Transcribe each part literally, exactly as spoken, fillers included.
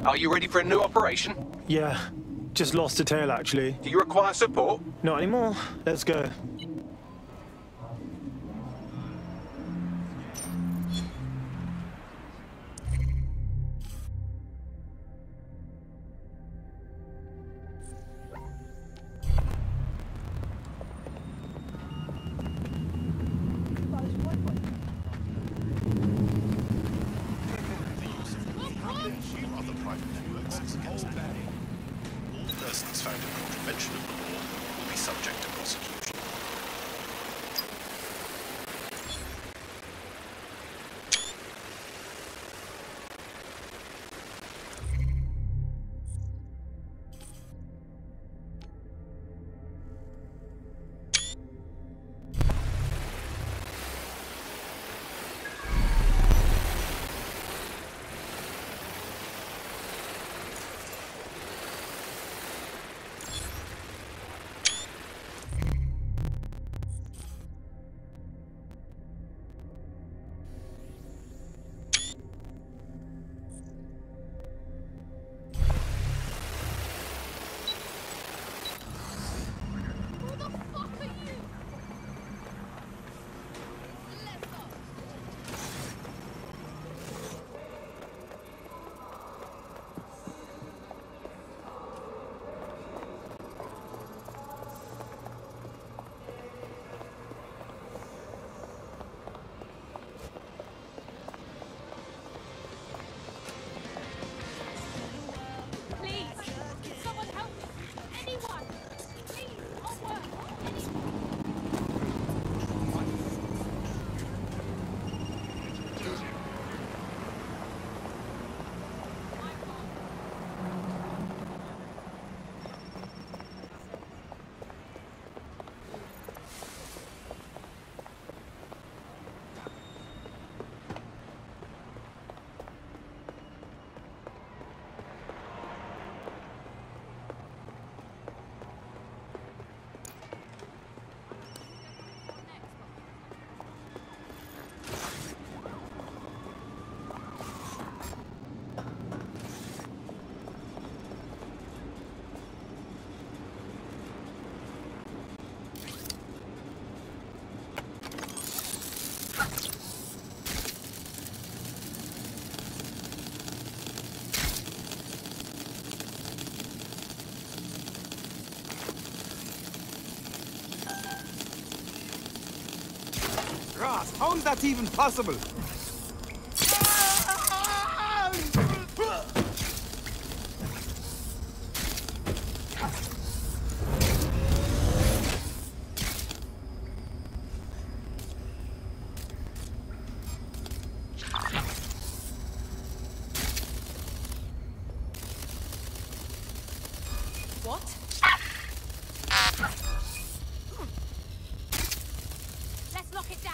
Are you ready for a new operation? Yeah, just lost a tail actually. Do you require support? Not anymore. Let's go. Persons found in contravention of the law will be subject to prosecution. How is that even possible? What? Let's lock it down.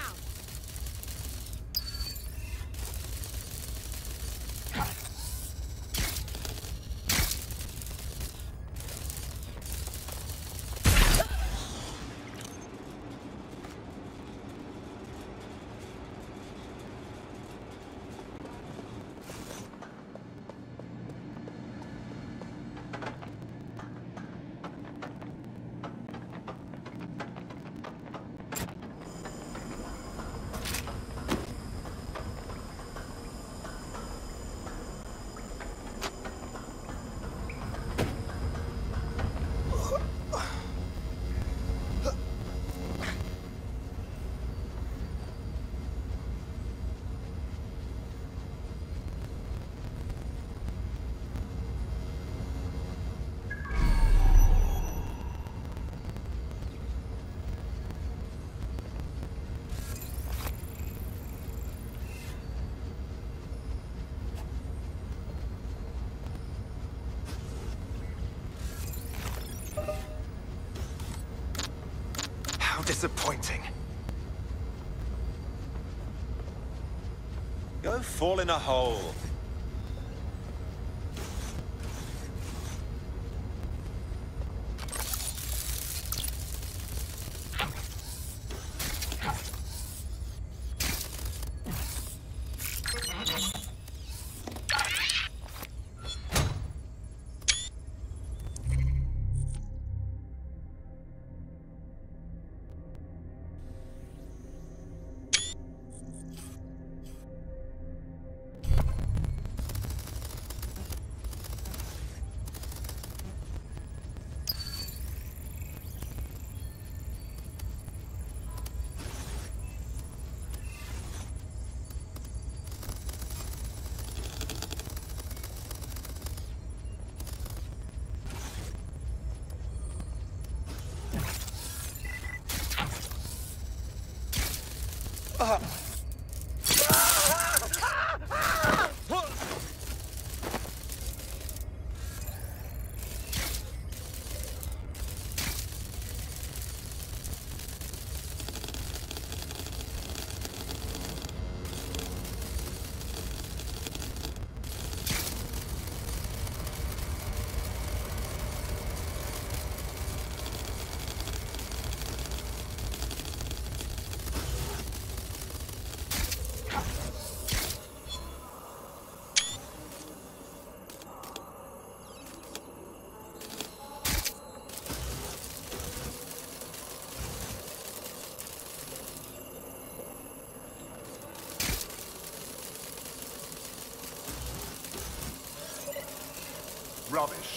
How disappointing. Go fall in a hole. Rubbish.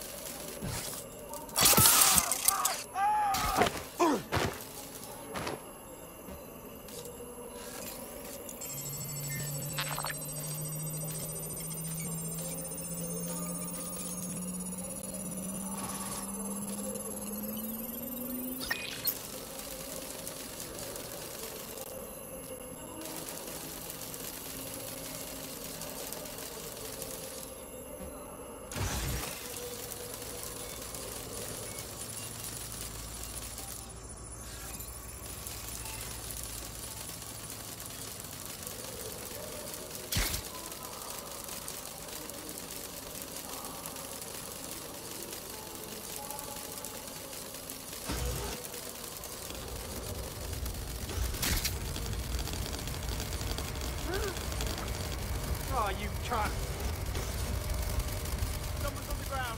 Oh, you cunt! Someone's on the ground.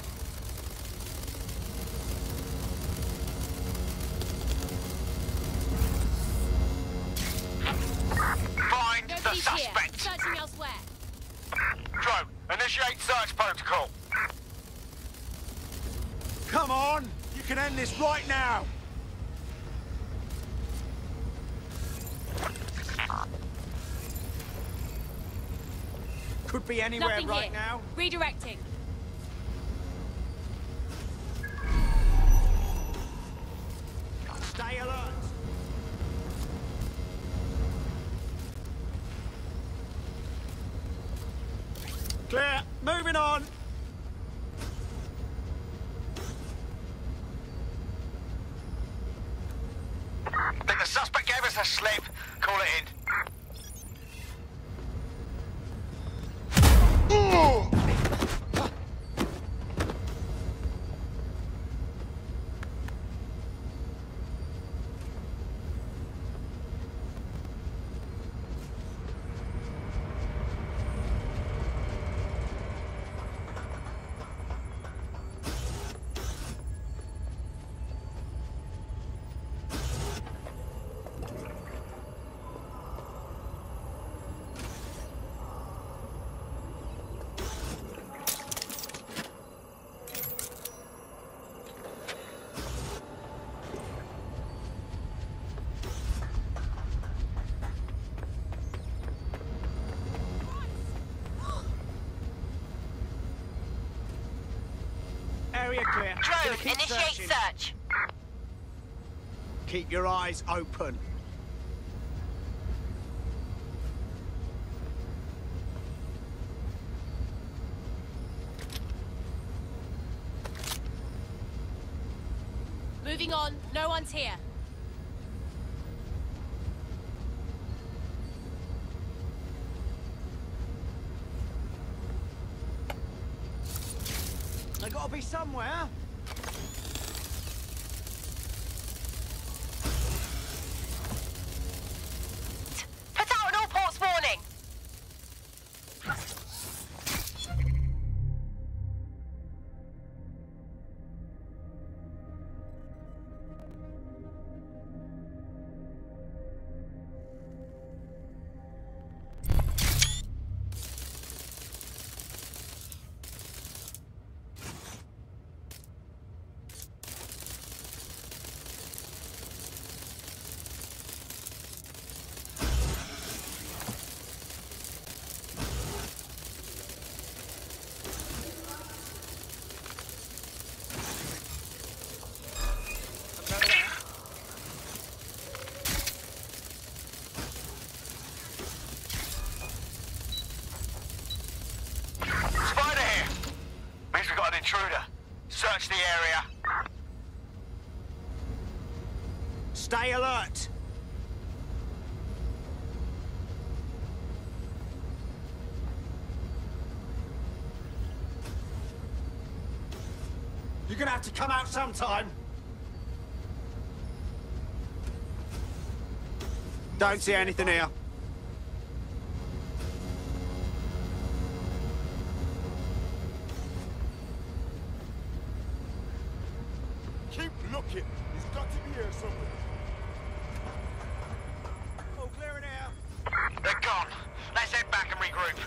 Find the Nobody's here. suspect. Searching elsewhere. Drone, initiate search protocol. Come on! You can end this right now! Could be anywhere Nothing right here. now. Redirecting. Stay alert. Clear. Moving on. Think the suspect gave us a slip. Call it in. Area clear. Gonna Drone, keep initiate searching. search. Keep your eyes open. Moving on. No one's here. They gotta be somewhere. Put out an all ports warning. Stay alert. You're gonna have to come out sometime. Don't see anything here. Keep looking. He's got to be here somewhere. All clear in here. They're gone. Let's head back and regroup.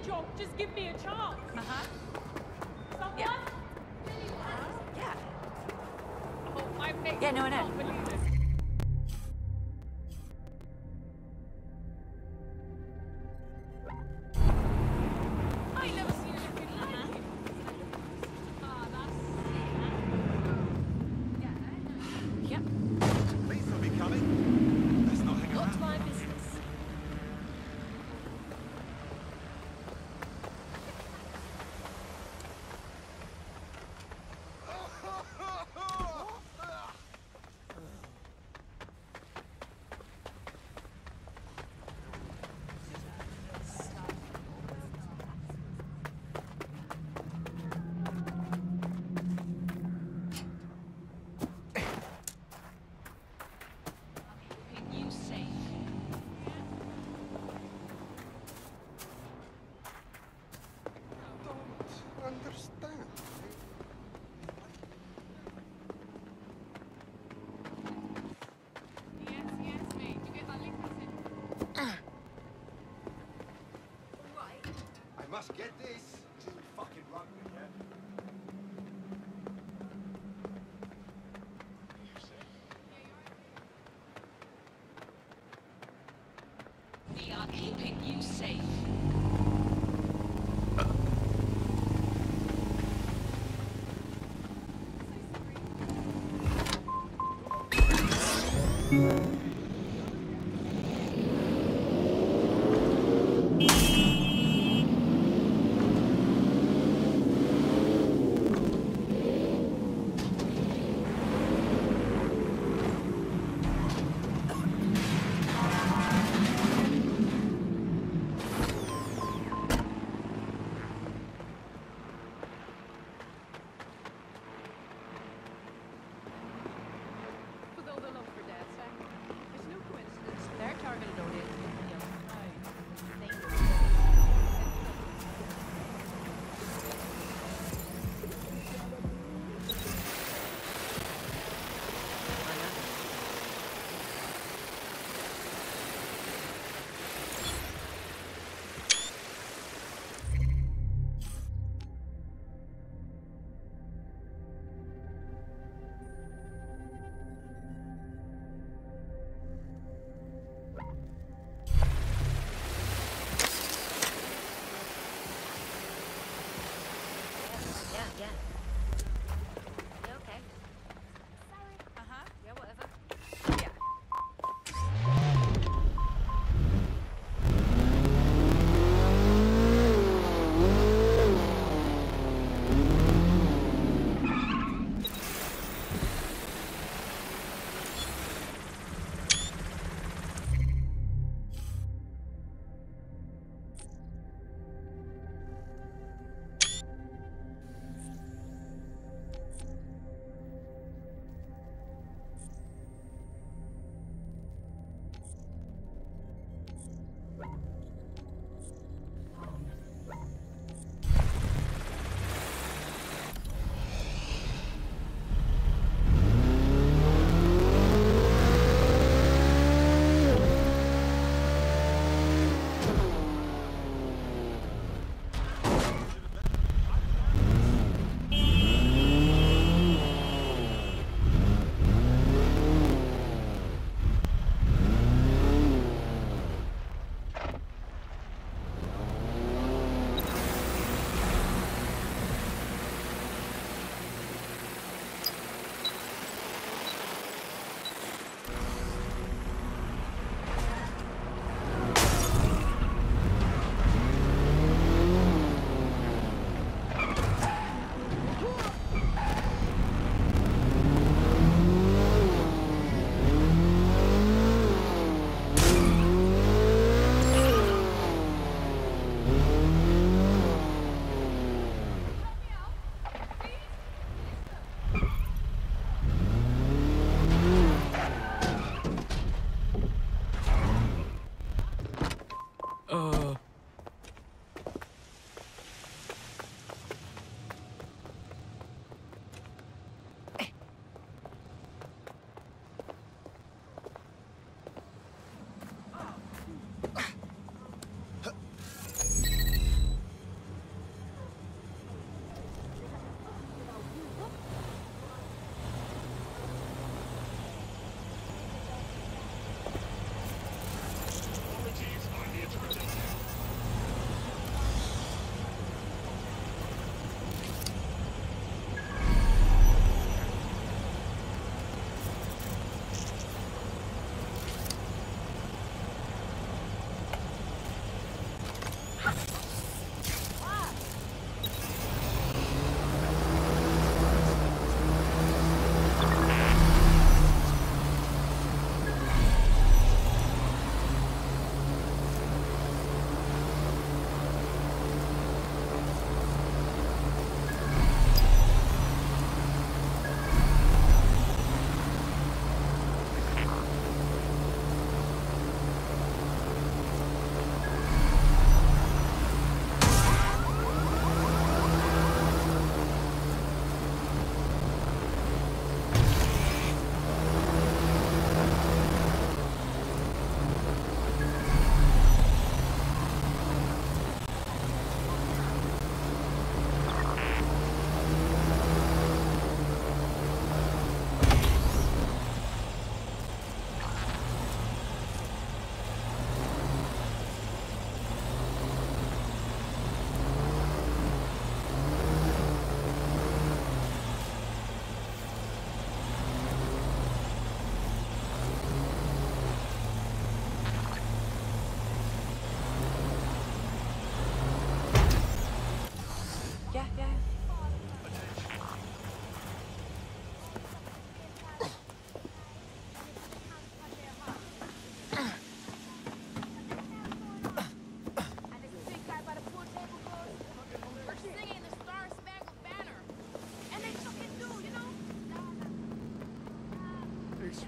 job. Just give me a chance. Uh-huh. Someone? Yeah. Yeah. Oh, I'm Nick. Yeah, no, I know. Can't believe this. I never seen anything like it. Ah, that's Yep. Please don't be coming. Let's not hang not around. my business. You safe. Don't understand. Yes, yes, mate. You get that link message? I must get this. This is fucking rugby, yeah? We are keeping you safe. With all the love for Dad,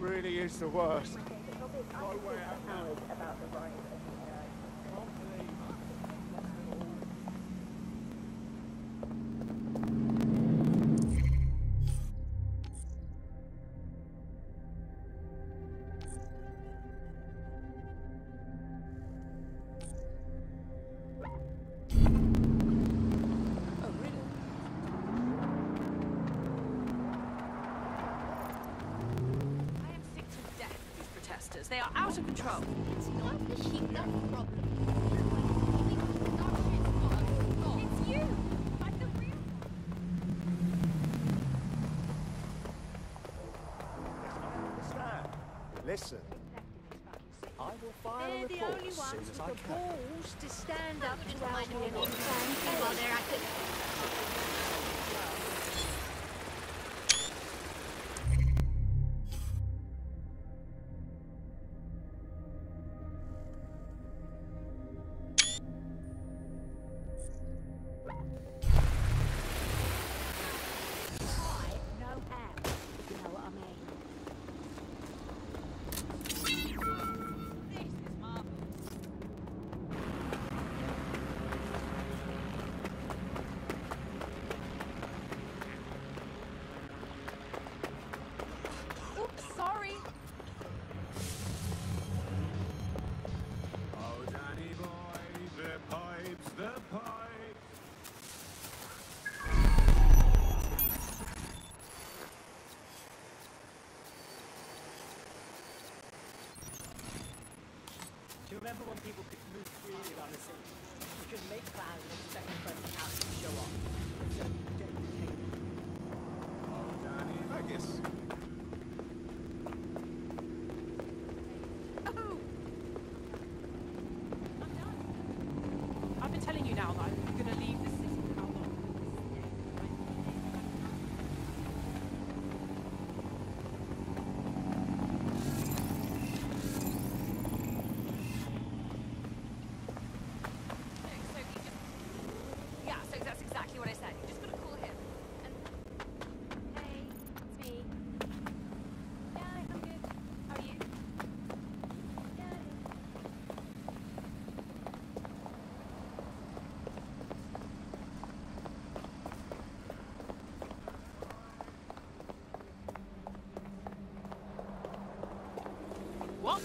really is the worst. They are out of control. It's not the sheep that's the problem. It's you! Like the real Understand? Listen. I will file They're a the report only as soon ones as with I the can. balls to stand up just to our mind women them all. and While they're acting. know how, if you know what I mean. This is marvelous. Oops, sorry. Oh, Danny boy, the pipes, the pipes. Do you remember when people could move freely around the city? You could make plans and expect the friendly house to show up. So you don't take it. Oh, Danny, I guess. Oh! I'm done. I've been telling you now that I'm going to leave this city for how long? So you just... Yeah, so that's exactly what I said. You just got to call him. And... Hey, it's me. Yeah, I'm good. How are you? Yeah, yeah. What?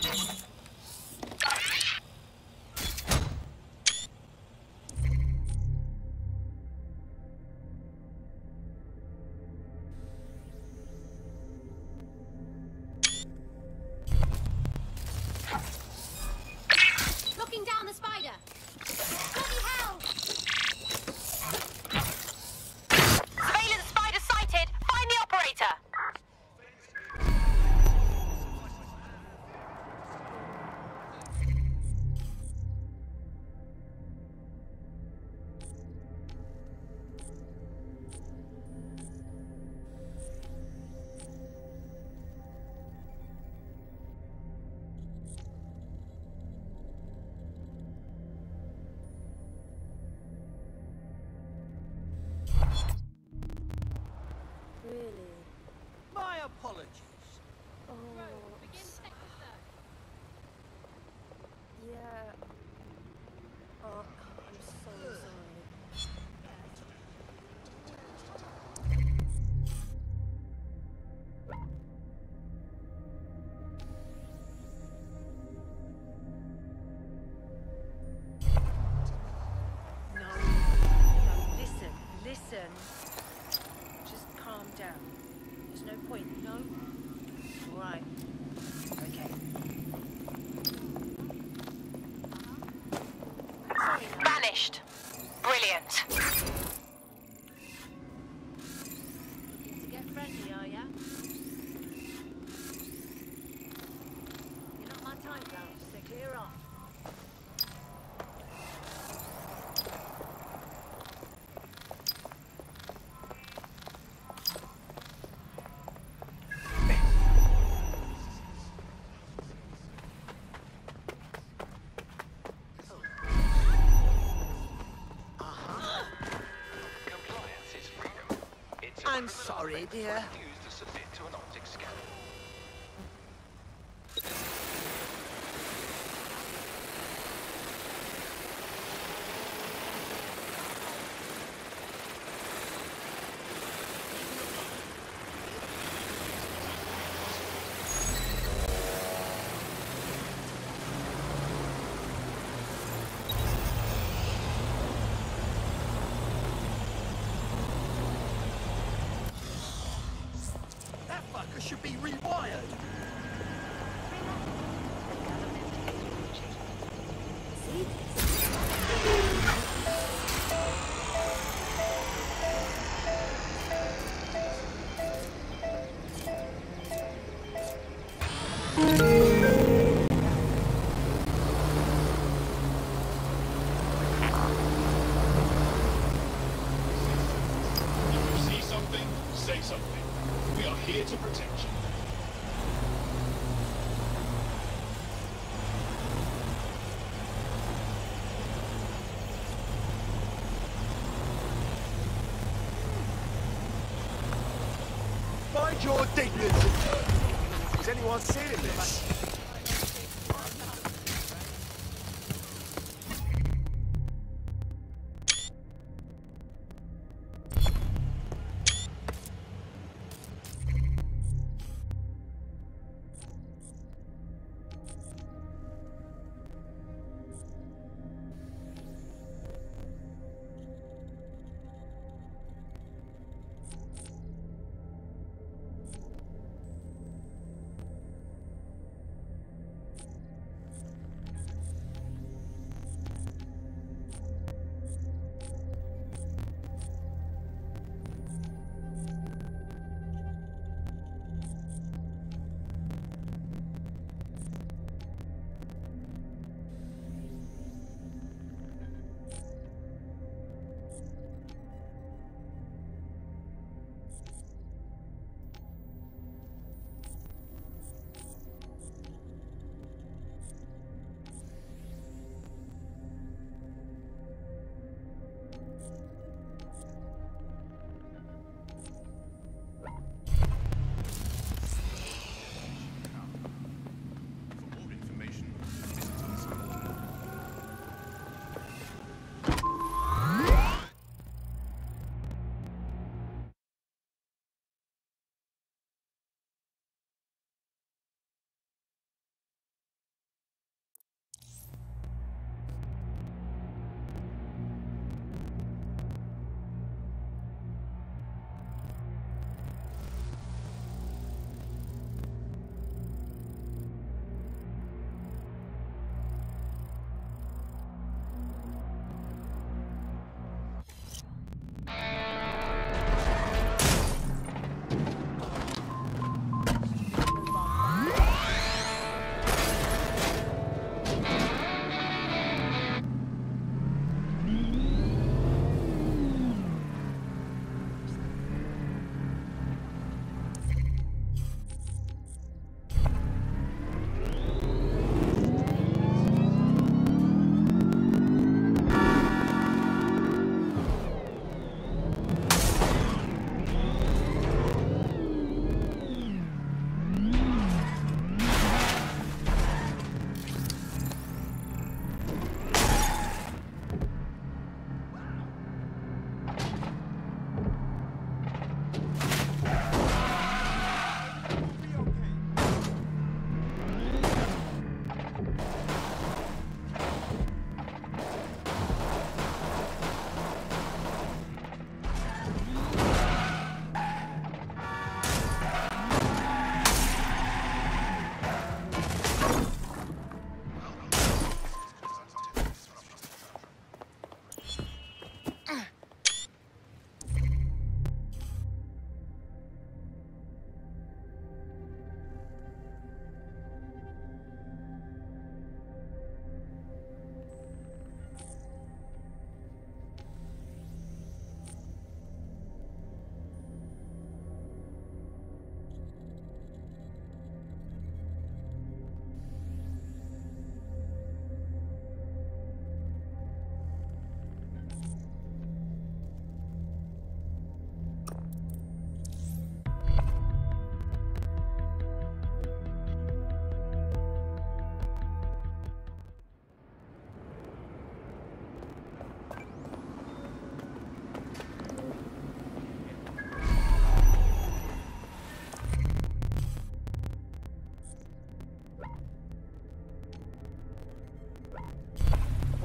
Looking down the spider. Bloody hell! Surveillance spider sighted. Find the operator. Really? My apologies. Oh, Begin sector search. yeah. Oh, I'm so sorry. No, no, listen, listen. Just calm down. There's no point, no? All right. Okay. Vanished. Brilliant. Looking to get friendly, are ya? You're not my type, though, so clear off. Compliance is freedom. It's a I'm criminal sorry, offence dear. to refuse to submit to an optic scan. That fucker should be rewired. If you see something, say something. We are here to protect you. Mind your dignity. Is anyone seeing this?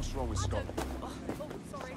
What's wrong with Scott? Oh, oh, sorry.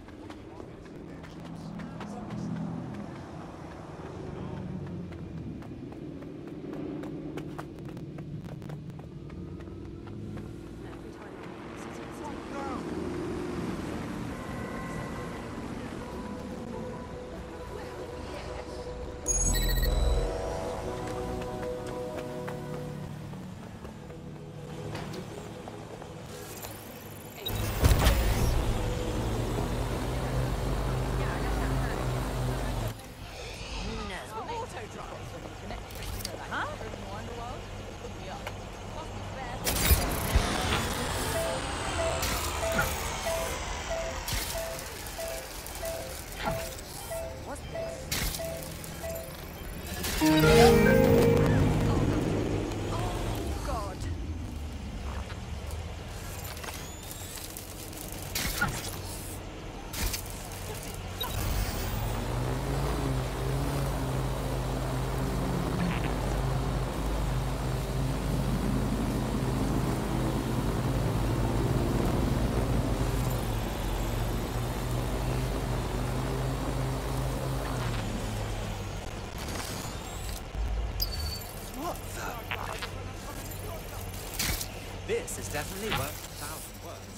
This is definitely worth a thousand words.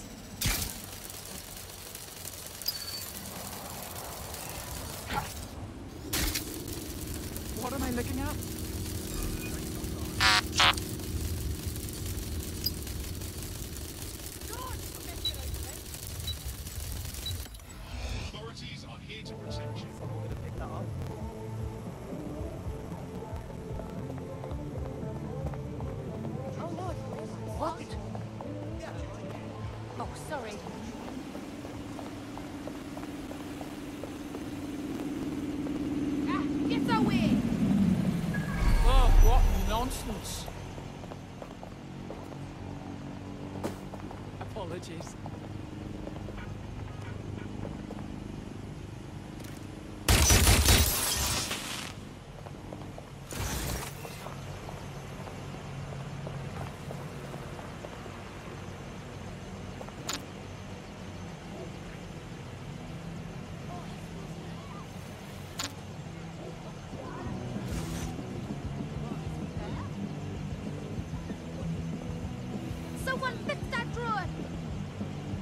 What am I looking at? Authorities are here to protect you. I'm gonna pick that up. What? Oh, sorry. Ah, get away! Oh, what nonsense. Apologies. Someone fix that drone!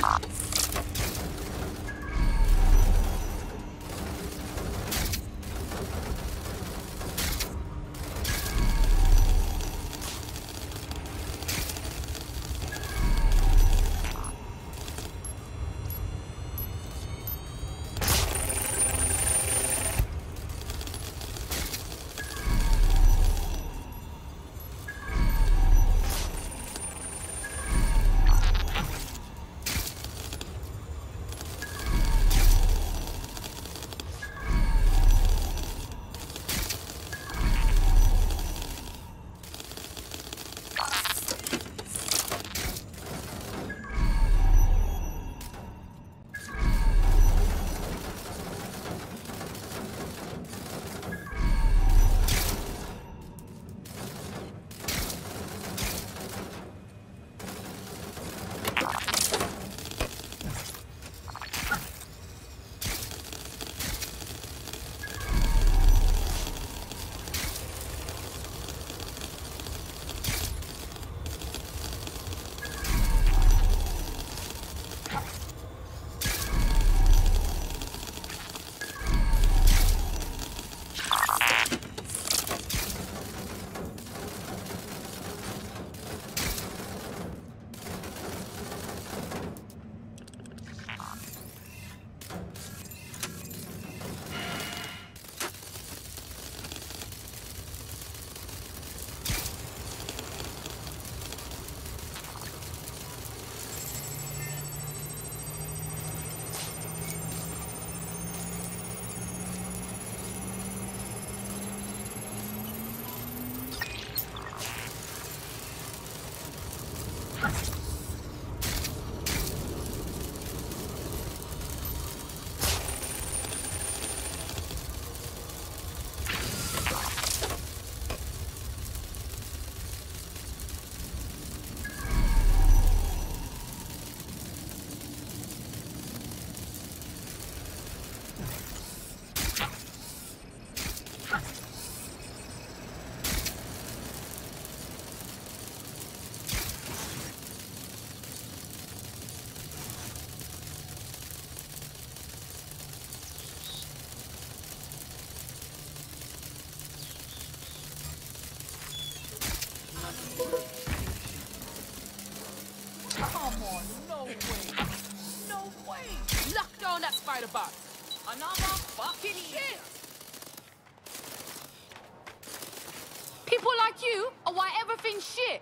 Come on, no way. No way. Lock down that spider box. Another fucking shit. People like you are why everything's shit.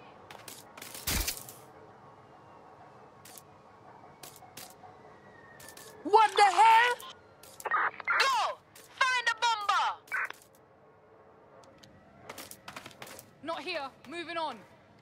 What the hell? Go! Find a bomber! Not here. Moving on.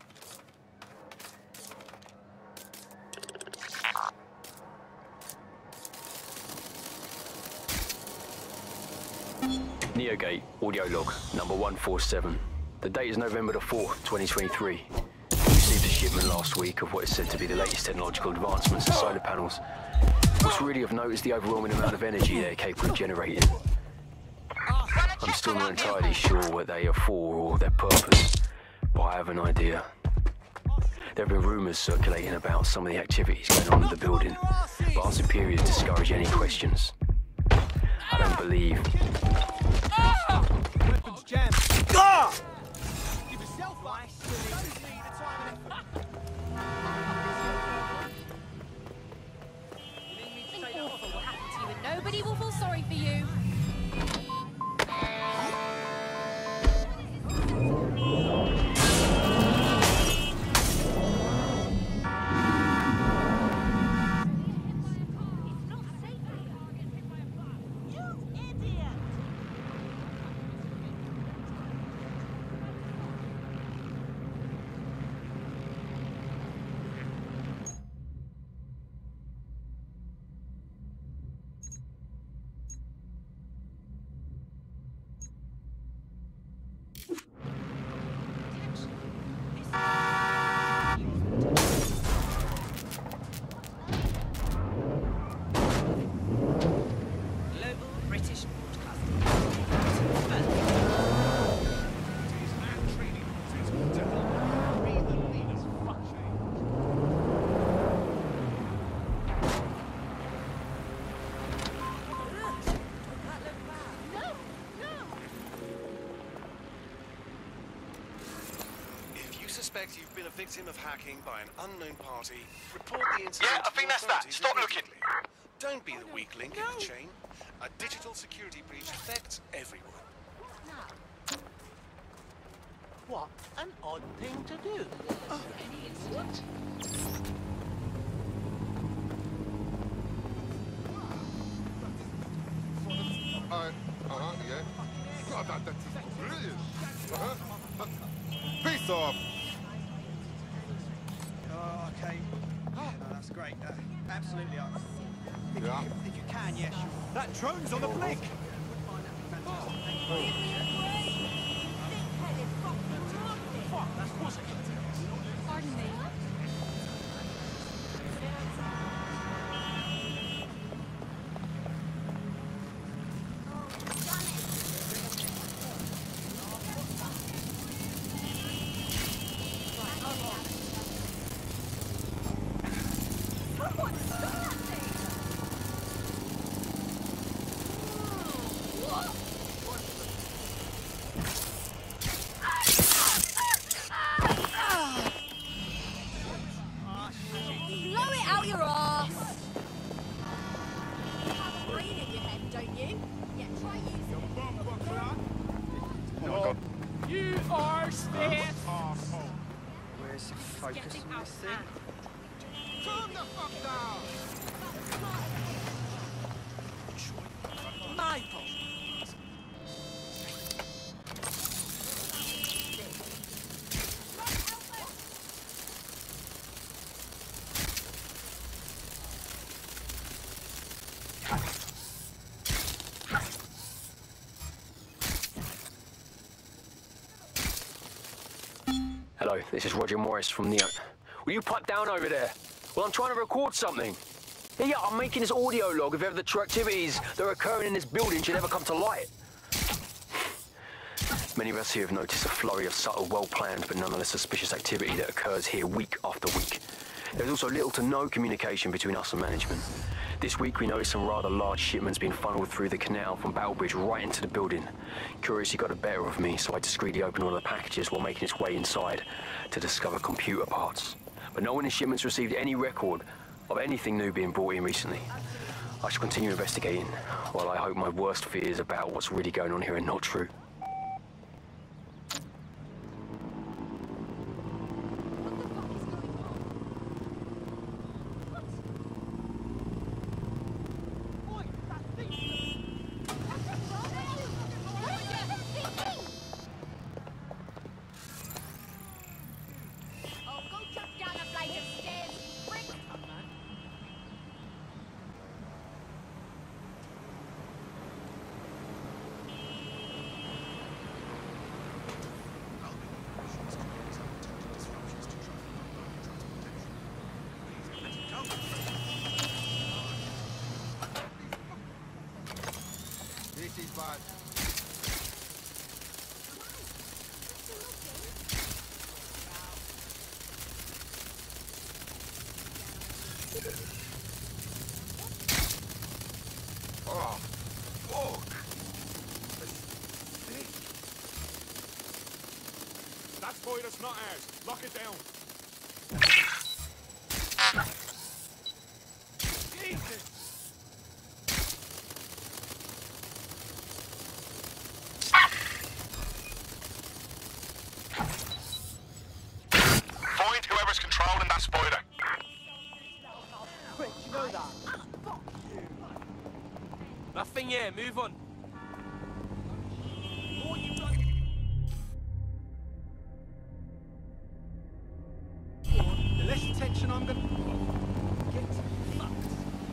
Neogate, audio log, number one four seven. The date is November the fourth, twenty twenty-three. We received a shipment last week of what is said to be the latest technological advancements in solar panels. What's really of note is the overwhelming amount of energy they're capable of generating. I'm still not entirely sure what they are for or their purpose, but I have an idea. There have been rumours circulating about some of the activities going on in the building, but our superiors discourage any questions. I don't believe... Weapons jammed. Ah! Give yourself up. Don't need the time and effort. Something awful will happen to you and nobody will feel sorry for you. suspect you've been a victim of hacking by an unknown party, report the incident. Yeah, I think that's that. Stop looking. Don't be the weak link in the chain. A digital security breach affects everyone. What an odd thing to do. Any incident? Uh, uh-huh, yeah. God, that, that is brilliant. Uh-huh. Peace off. Oh, okay. No, that's great. Uh, absolutely. Uh, if, Yeah. you, if you can, yeah, sure. That drone's on the blink. Pardon me. Blow it out your arse! You have a brain in your head, don't you? Yeah, try using it. Oh my God. You are stiff! Where's the focus Getting on out this thing? hand. Calm the fuck down. Michael. Hello, this is Roger Morris from Neo. Will you pipe down over there? Well, I'm trying to record something. Yeah, yeah, I'm making this audio log of ever the true activities that are occurring in this building should ever come to light. Many of us here have noticed a flurry of subtle, well-planned, but nonetheless suspicious activity that occurs here week after week. There's also little to no communication between us and management. This week we noticed some rather large shipments being funneled through the canal from Battlebridge right into the building. Curiosity got the better of me, so I discreetly opened one of the packages while making its way inside to discover computer parts. But no one in shipments received any record of anything new being brought in recently. I shall continue investigating, while I hope my worst fears about what's really going on here are not true. Oh, go jump down a flight of stairs, prick! This is bad. Oh, fuck. That's void, it's not ours. Lock it down. Jesus! Void whoever's controlling that spider. Quick, you know that? Nothing here, move on. The less attention I'm gonna get fucked.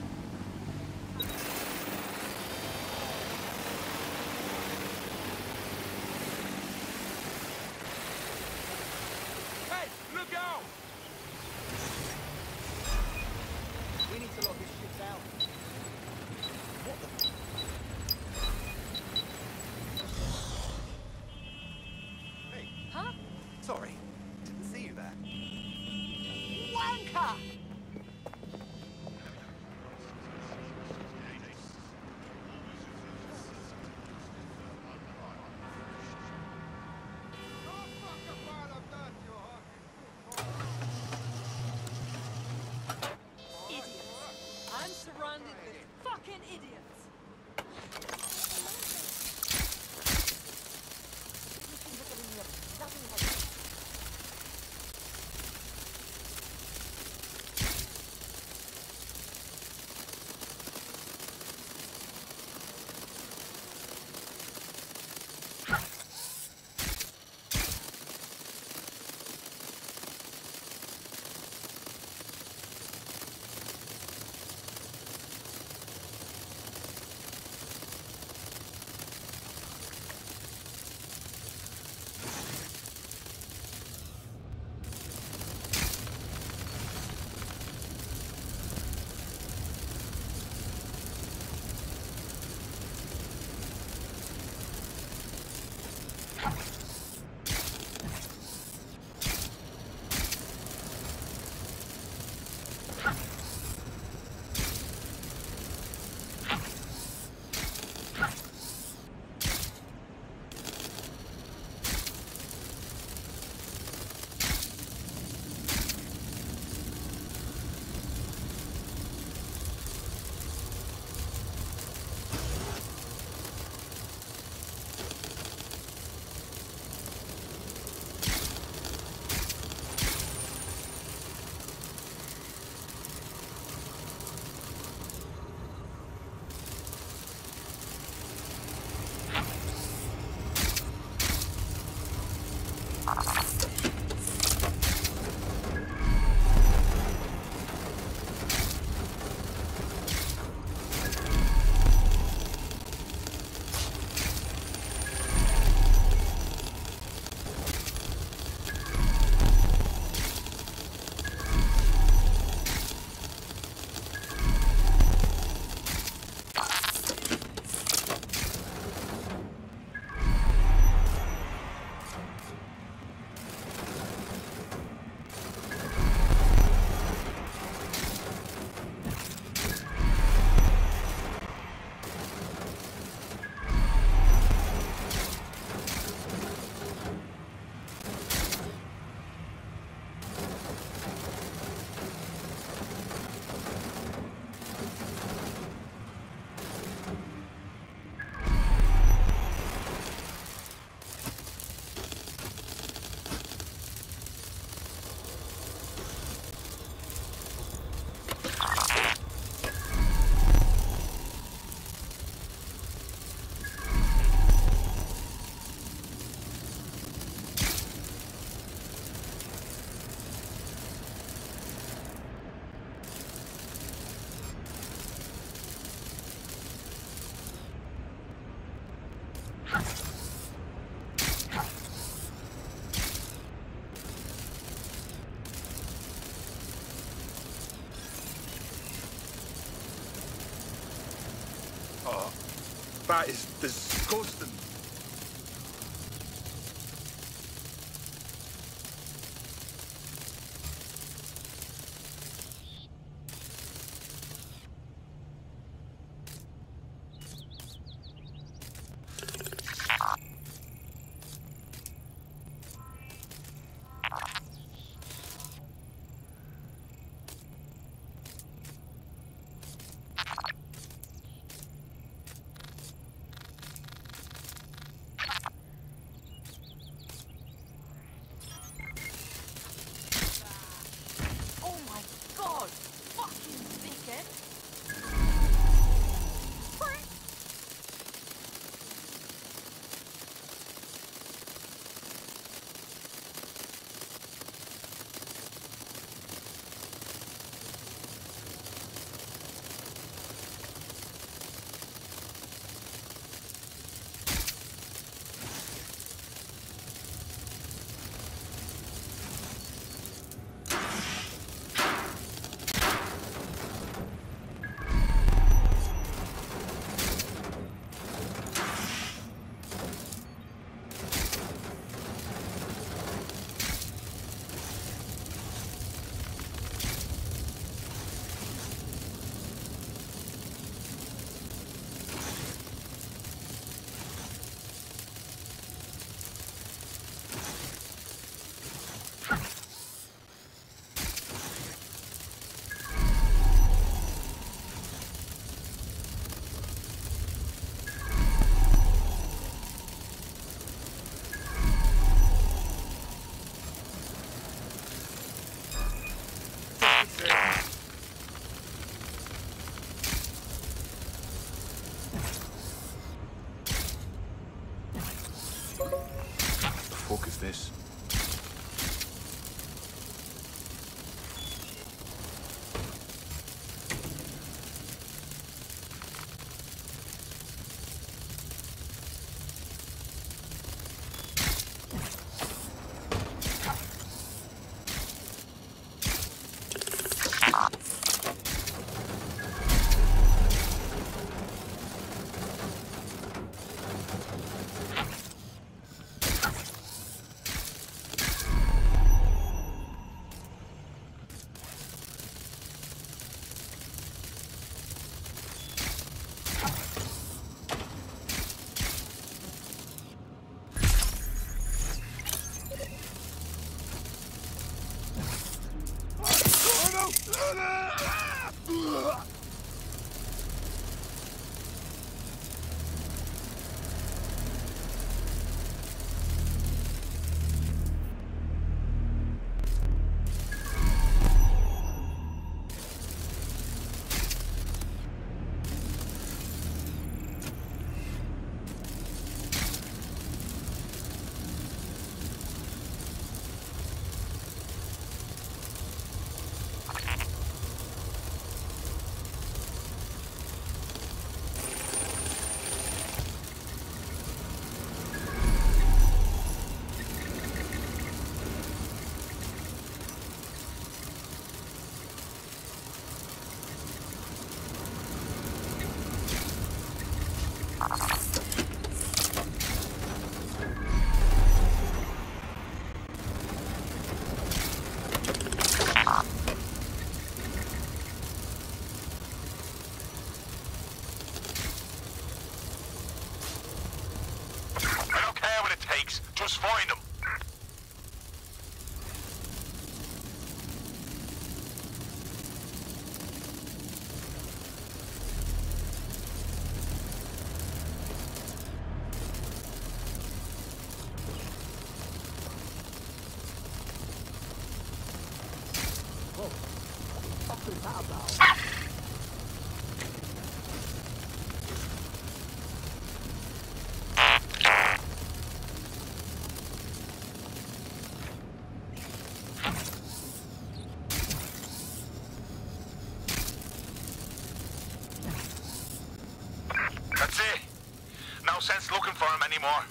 Hey, look out! We need to lock this shit down. What the? fucking idiots! Oh, that is disgusting. I don't care what it takes. Just find them. That's it. No sense looking for him anymore.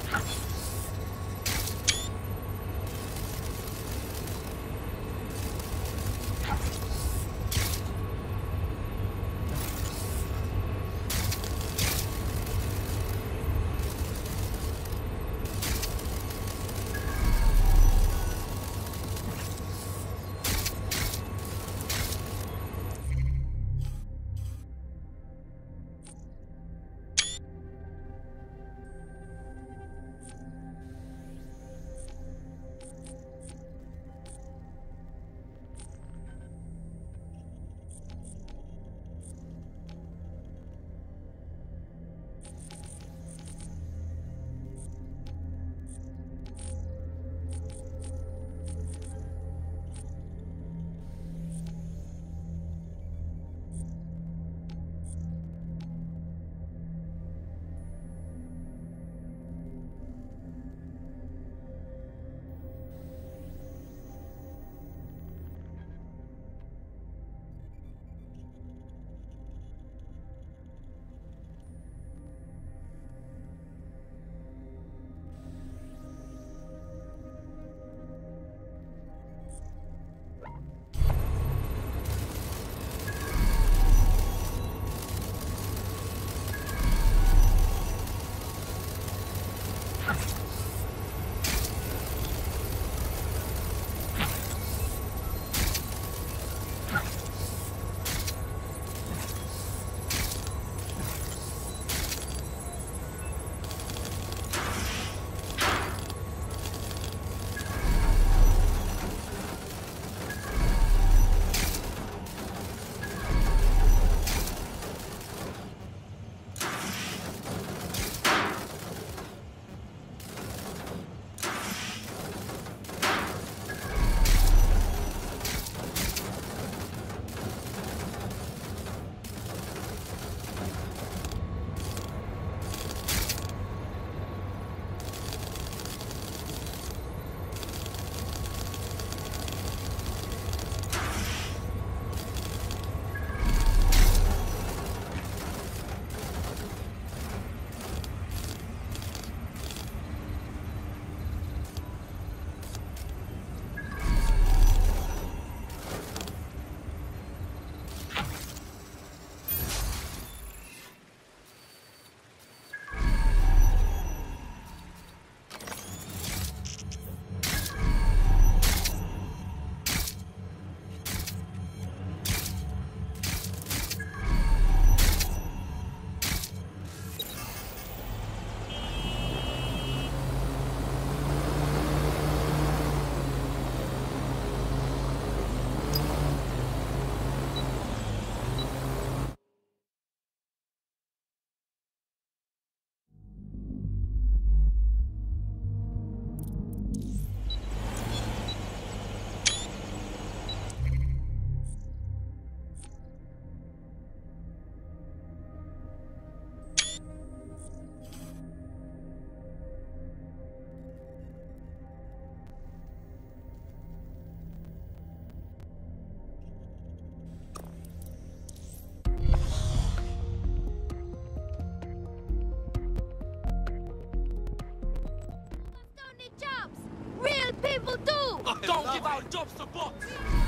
people do! Don't give out jobs to bots!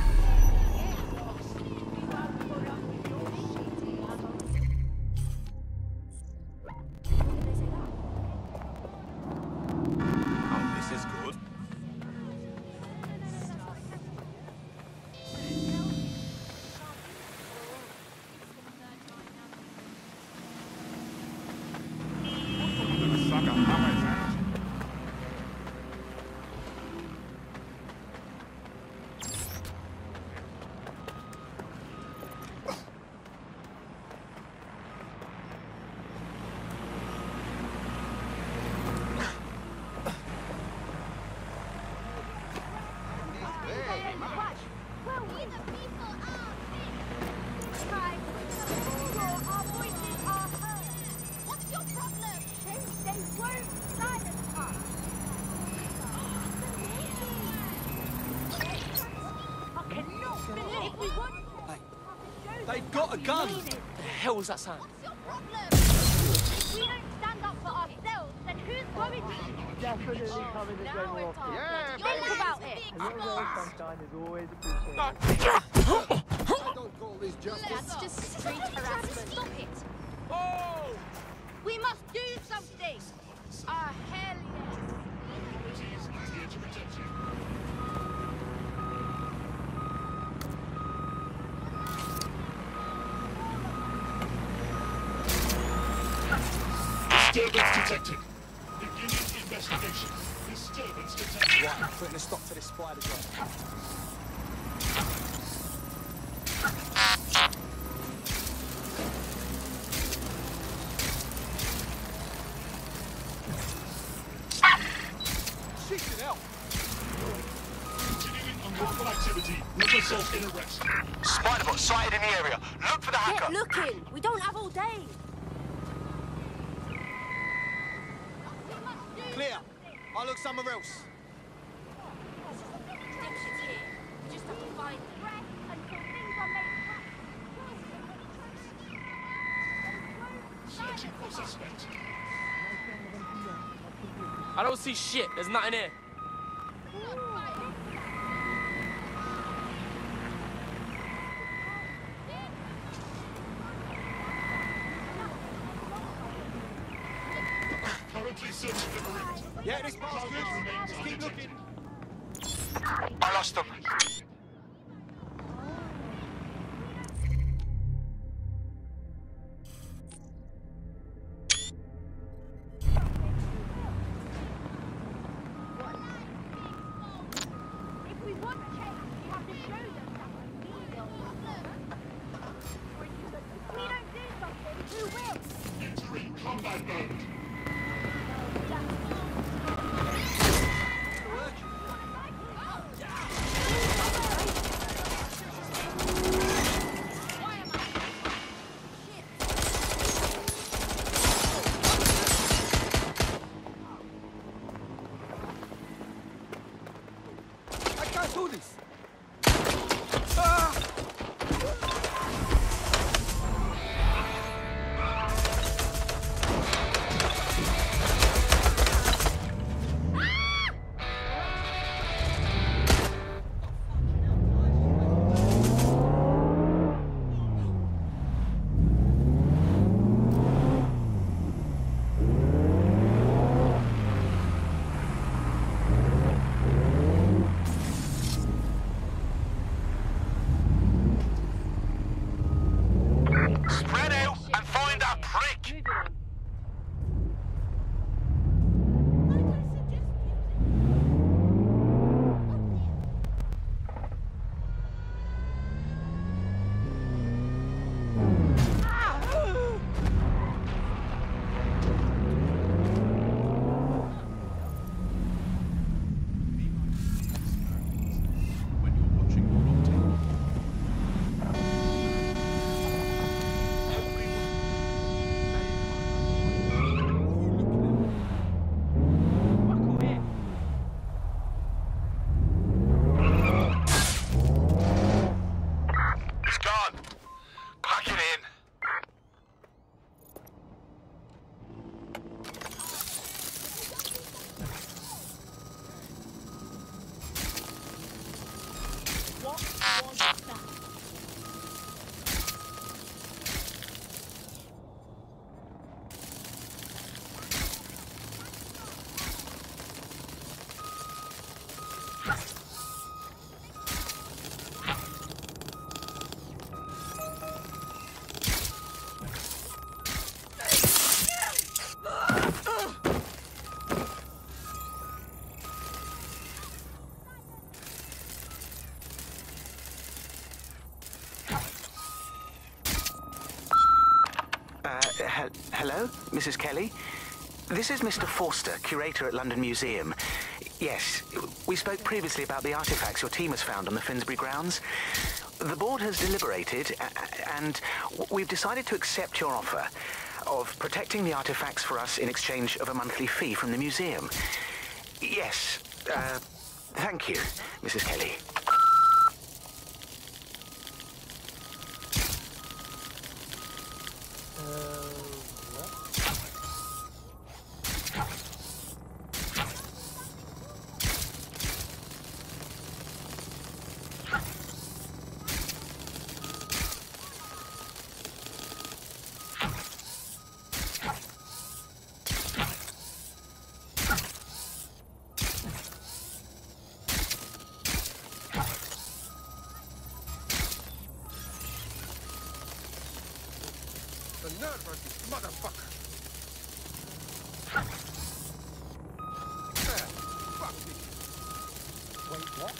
Oh, this is good. They've got a gun! What the hell was that sound? What's your problem? If we don't stand up for ourselves, then who's Definitely coming to go more often. Yeah, Think baby. about it. A little bit of sunshine is always appreciated. I don't call this justice. That's just street harassment. Stop it. Oh! We must do something. Ah, hell yes. Here to protect you. Disturbance detected. Beginning investigation. Disturbance detected. Right, putting a stop to this spider job. Shit, hell. Continuing unlawful activity. With assault in arrest. Spiderbot sighted in the area. Look for the hacker. Get looking. We don't have all day. Clear. I'll look somewhere else. Dipshit's here. We just have to find them. Searching for suspect. I don't see shit. There's nothing here. Currently searching the perimeter. Yeah, this part's good. Just keep looking. I lost them. If we want change, you have to show them If we don't do something, who will? Entering combat mode. I can't do this. Spread out and find that prick. Moving on. When you're watching your octane. It's gone. Pack it in. Uh, he hello, Missus Kelly? This is Mister Forster, curator at London Museum. Yes, we spoke previously about the artifacts your team has found on the Finsbury grounds. The board has deliberated, and we've decided to accept your offer of protecting the artifacts for us in exchange of a monthly fee from the museum. Yes, uh, thank you, Missus Kelly. Herbert, motherfucker! There, fuck me. Wait, what?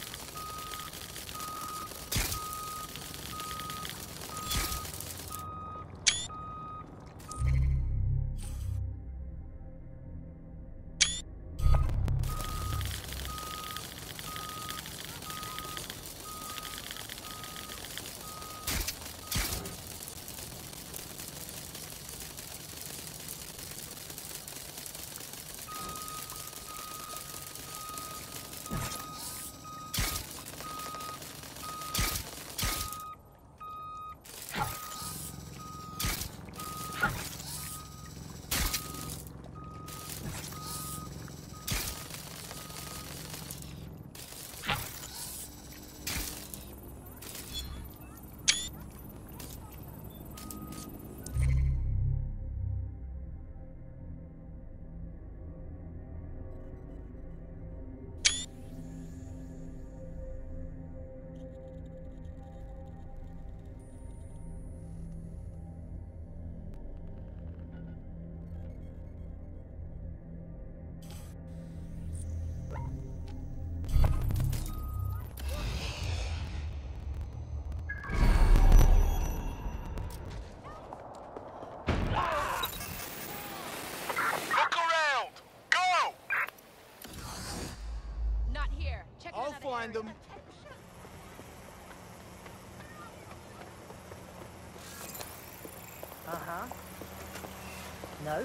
Find them. Uh-huh. No?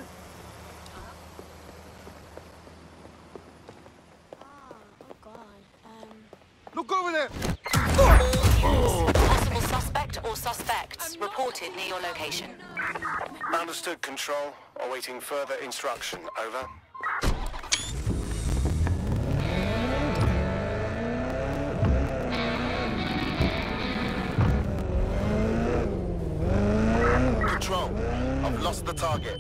Look over there! Possible suspect or suspects reported near your location. Understood, Control. Awaiting further instruction. Over. Control, I've lost the target.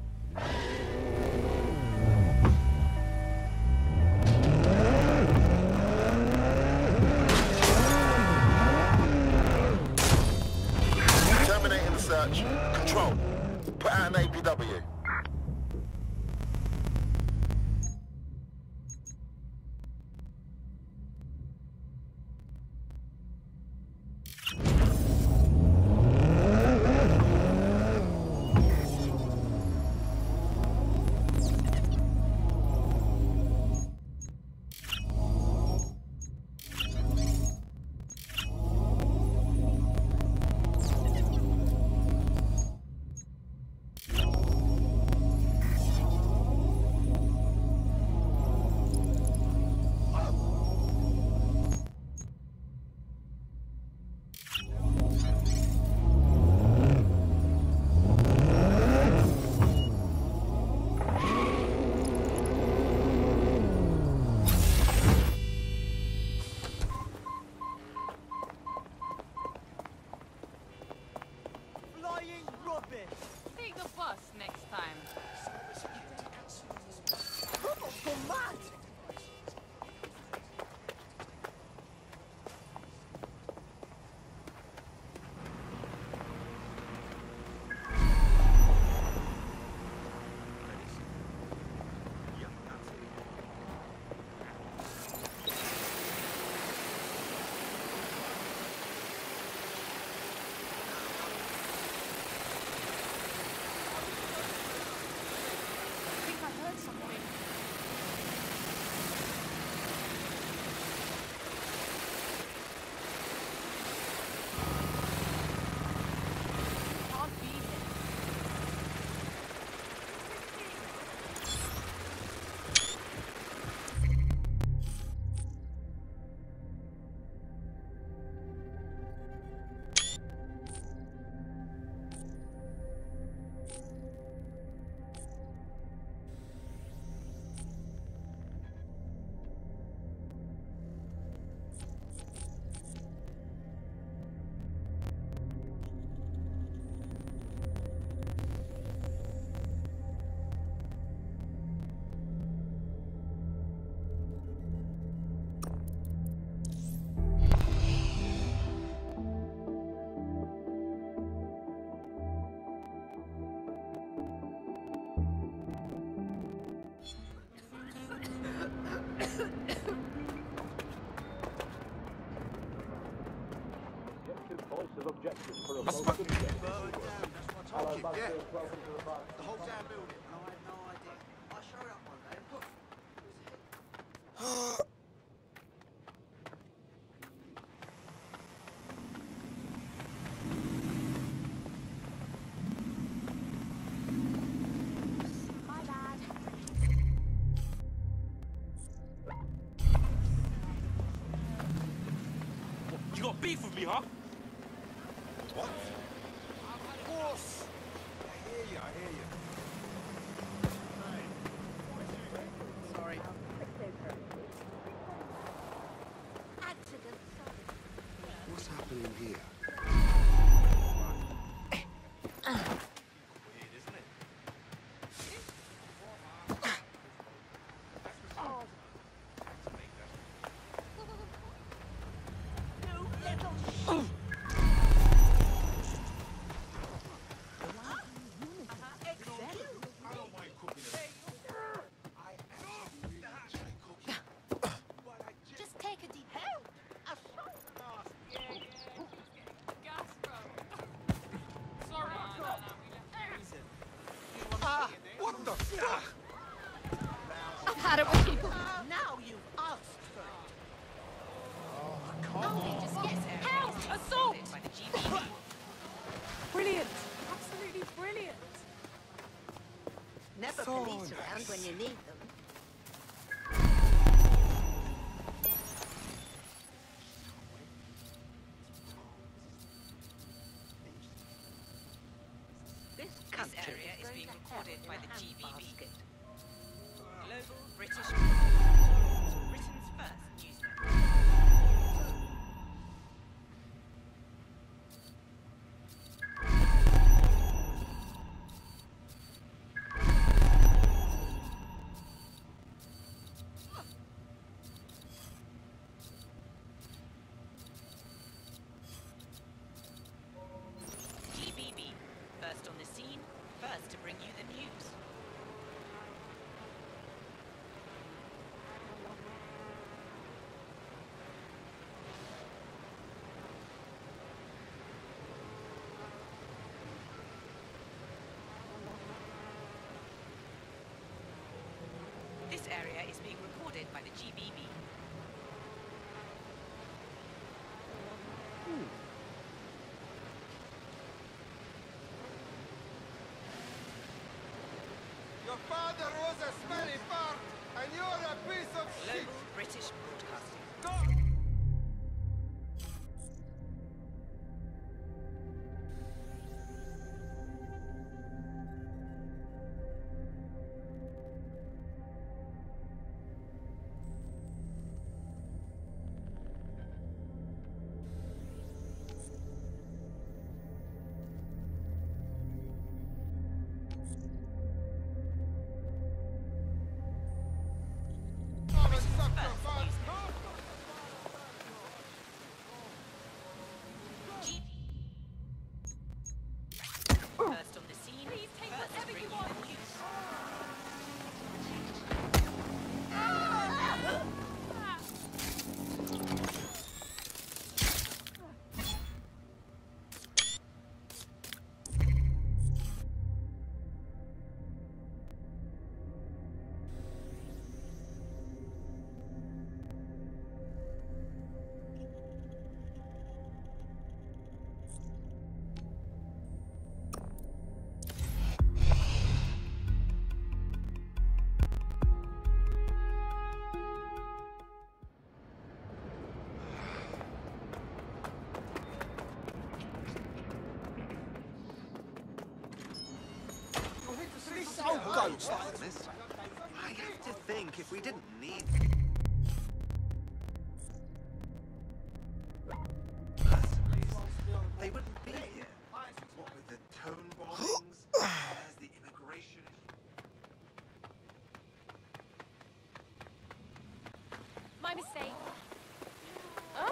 Terminating the search. Control, put out an A P W. Take the bus next time. Robots go mad! I spoke to you. That's what I told you. Yeah. The whole damn building, and I had no idea. I showed up one day and poof. My bad. You got beef with me, huh? What? Of course. I hear you, I hear you. Sorry. Accident. What's happening here? Weird, isn't it? Just take a deep breath. Sorry. Ah, what the fuck? I've had it with people. Now you've asked for it. Oh, just get Help! Assault! Brilliant. Absolutely brilliant. Never So police around nice. when you need them. This country area is going being to recorded hell by in the a G B B. handbasket. Global British Britain's first newspaper. G B B, first on the scene, first to bring you the news. This area is being recorded by the G B B. Your father was a smelly fart, and you're a piece of shit. Global British Broadcasting. Go! G First on the scene, Please take first to whatever bring you you want. the news. So ghost. Honest, I have to think if we didn't need mercenaries, they wouldn't be here. What with the tone bombings, there's the immigration My mistake. Huh?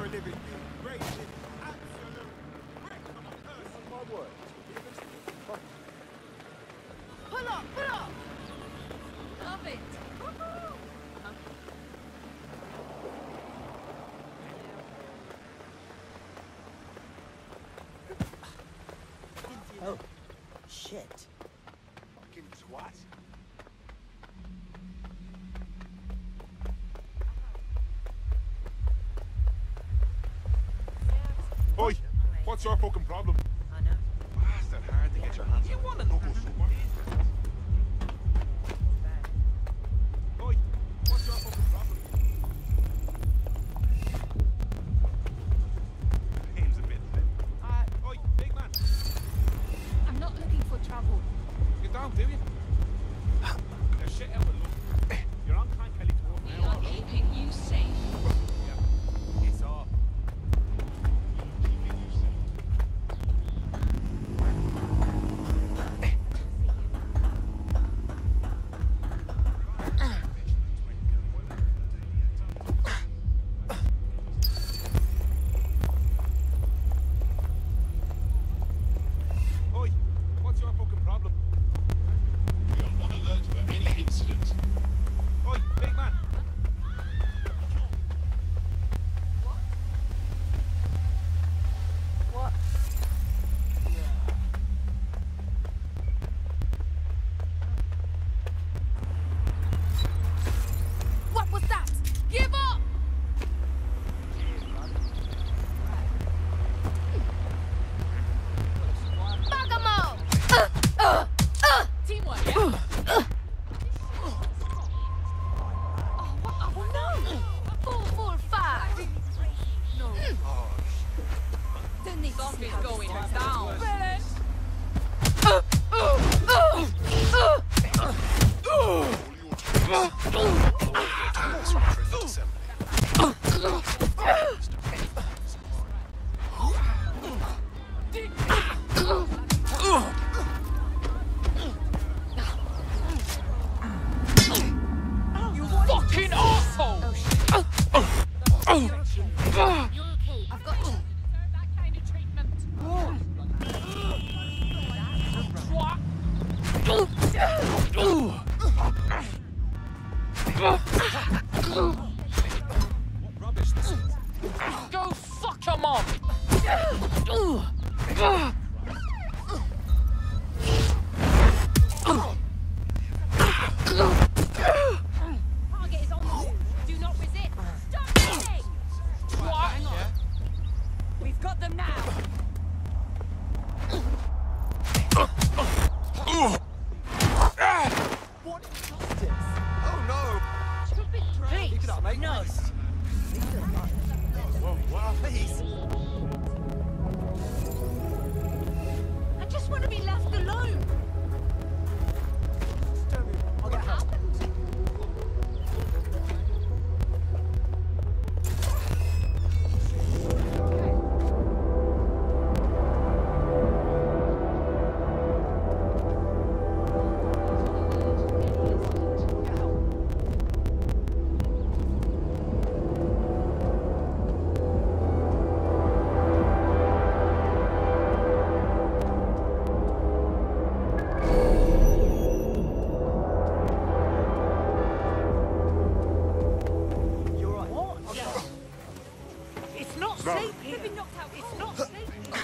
a living thing. Great shit. Absolute wreck on earth. This is my word. Pull up, pull up! Love it. Oh, shit. Fucking twat. Oi, what's your fucking problem? I know. Bastard hard to get your hands on. You want to knuckle someone? Oi, what's your fucking problem? Aim's a bit thin. Uh, oi, big man. I'm not looking for trouble. You don't, do you? There's shit out of luck. You're on Clan Kelly tour We now. are keeping you safe. Yeah, it's all. Oi, what's your fucking problem? We are on alert for any incident. Oi, big man. What? What was that? Give up! Bergamo! Uh, uh, uh. Teamwork, yeah? Uh. Oh, what? Oh, no! Full, full fast! No. Don't need Something's going down. Really? Uh, uh, uh, uh, uh, uh. You fucking asshole! You're okay. I've got you. That kind of treatment. What rubbish this is. Go fuck your mom! Target is on the move. Do not resist. Stop moving! What? Hang on. We've got them now. What justice? Oh no! Stupid train. Keep it up, mate. Nice. Whoa, what? Please. I just want to be left alone. Tell me, I'll get help. You're right. What? It's not No. safe here. You've been knocked out. It's not safe here.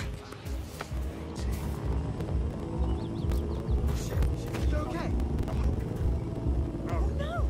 You okay? Oh no!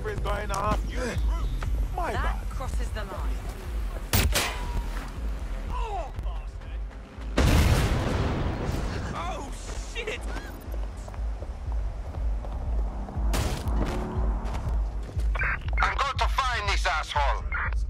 whatever is going on. My that bad. crosses the line. Oh, oh shit! I'm going to find this asshole.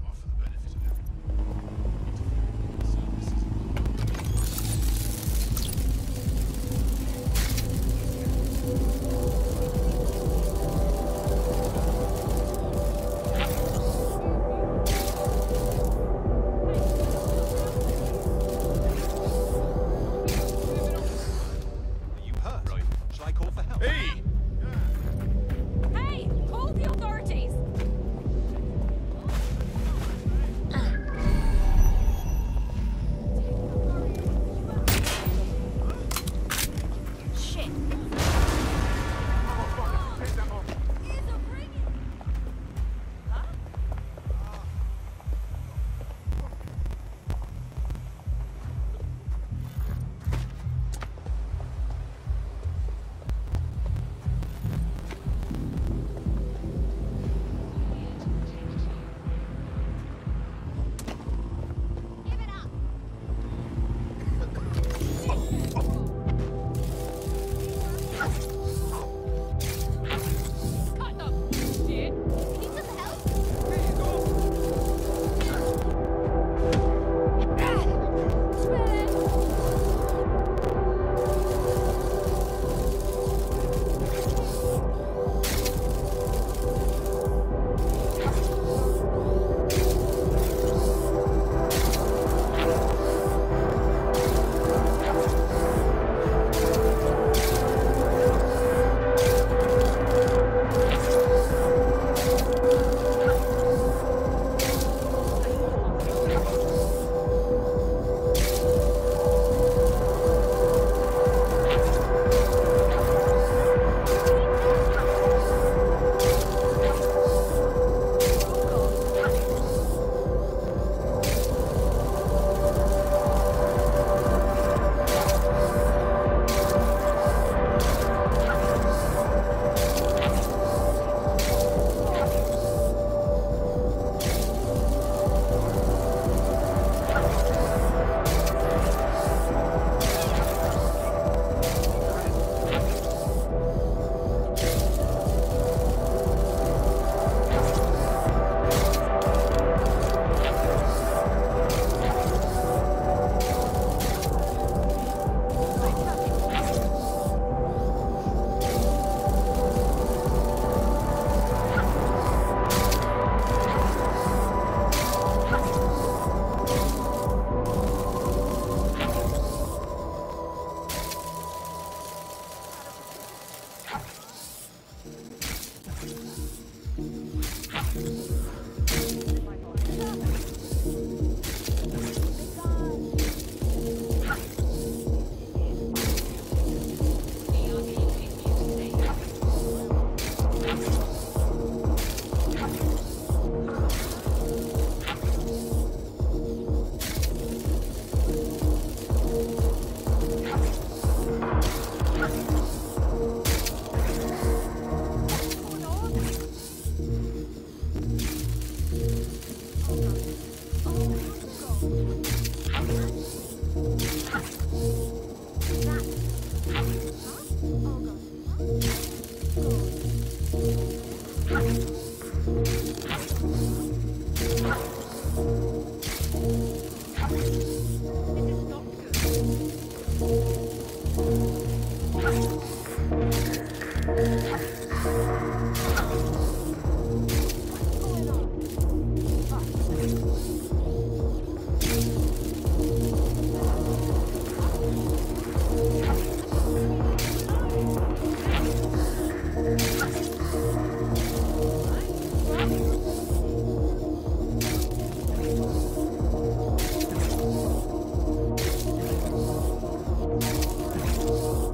Hey! Hey, call the authorities. Shit. Oh.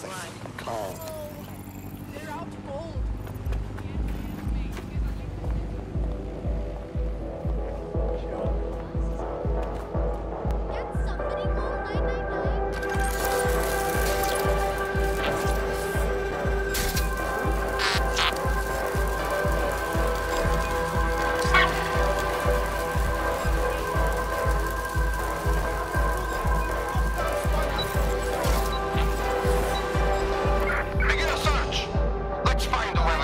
Right. They're out of gold. Can somebody call nine nine nine? Begin a search. Let's find a way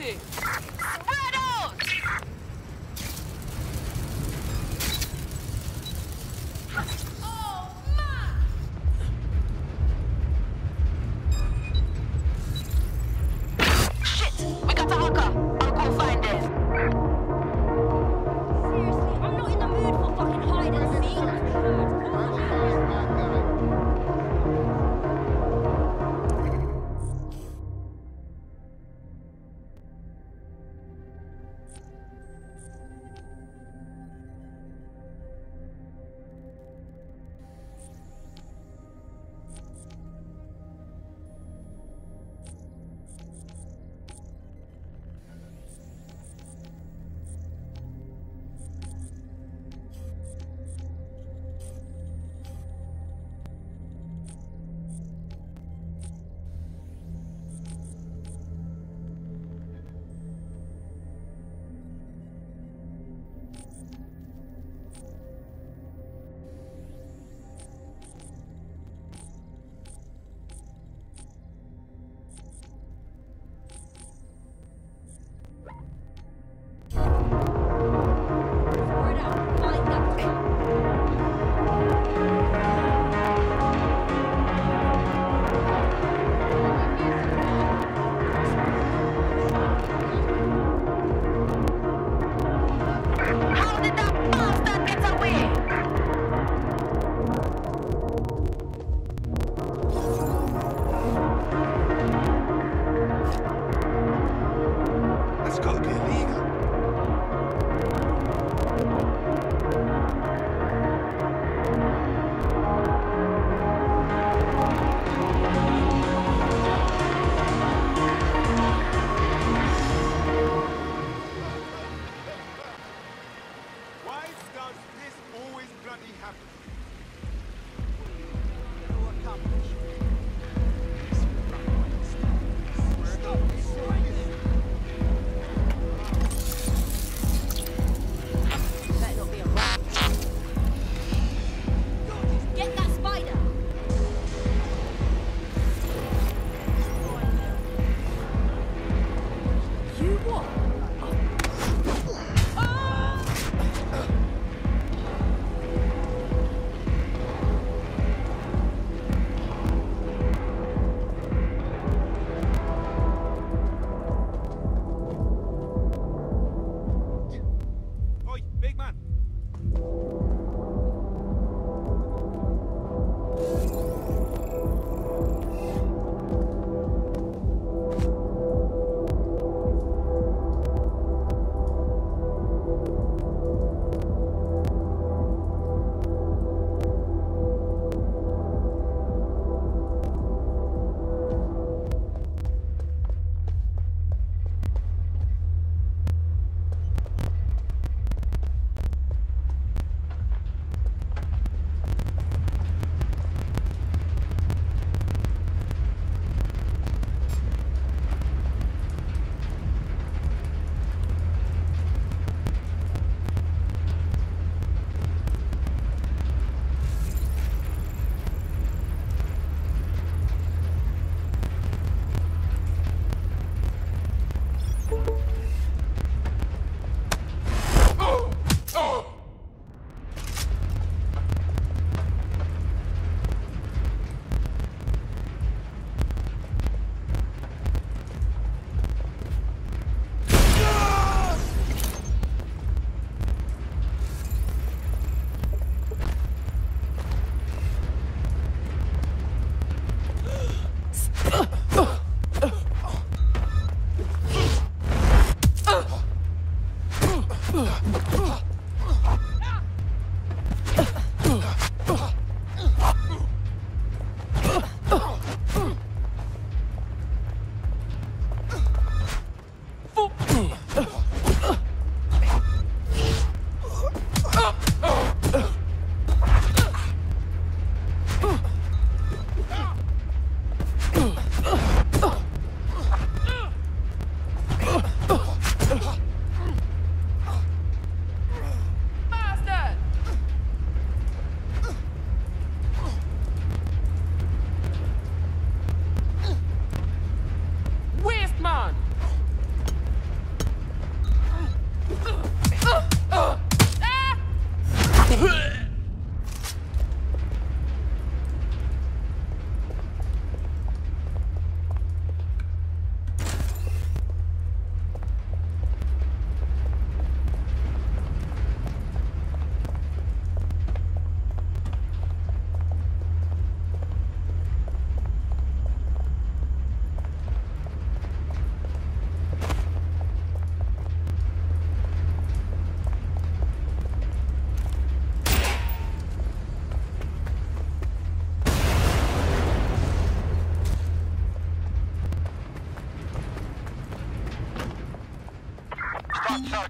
here! Spread out! Oh, man! Shit! We got a hacker! I'll go find him. Seriously, I'm not in the mood for fucking hide and seek.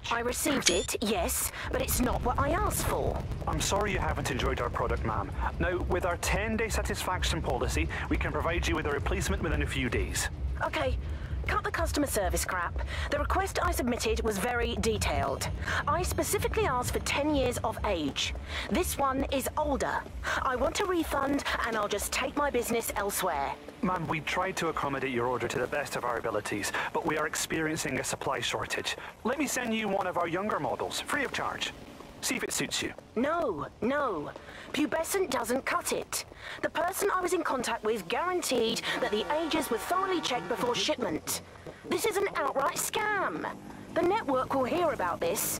I received it, yes, but it's not what I asked for. I'm sorry you haven't enjoyed our product, ma'am. Now, with our ten-day satisfaction policy, we can provide you with a replacement within a few days. Okay. Cut the customer service crap. The request I submitted was very detailed. I specifically asked for ten years of age. This one is older. I want a refund, and I'll just take my business elsewhere. Ma'am, we tried to accommodate your order to the best of our abilities, but we are experiencing a supply shortage. Let me send you one of our younger models, free of charge. See if it suits you. No, no. Pubescent doesn't cut it. The person I was in contact with guaranteed that the ages were thoroughly checked before shipment. This is an outright scam. The network will hear about this.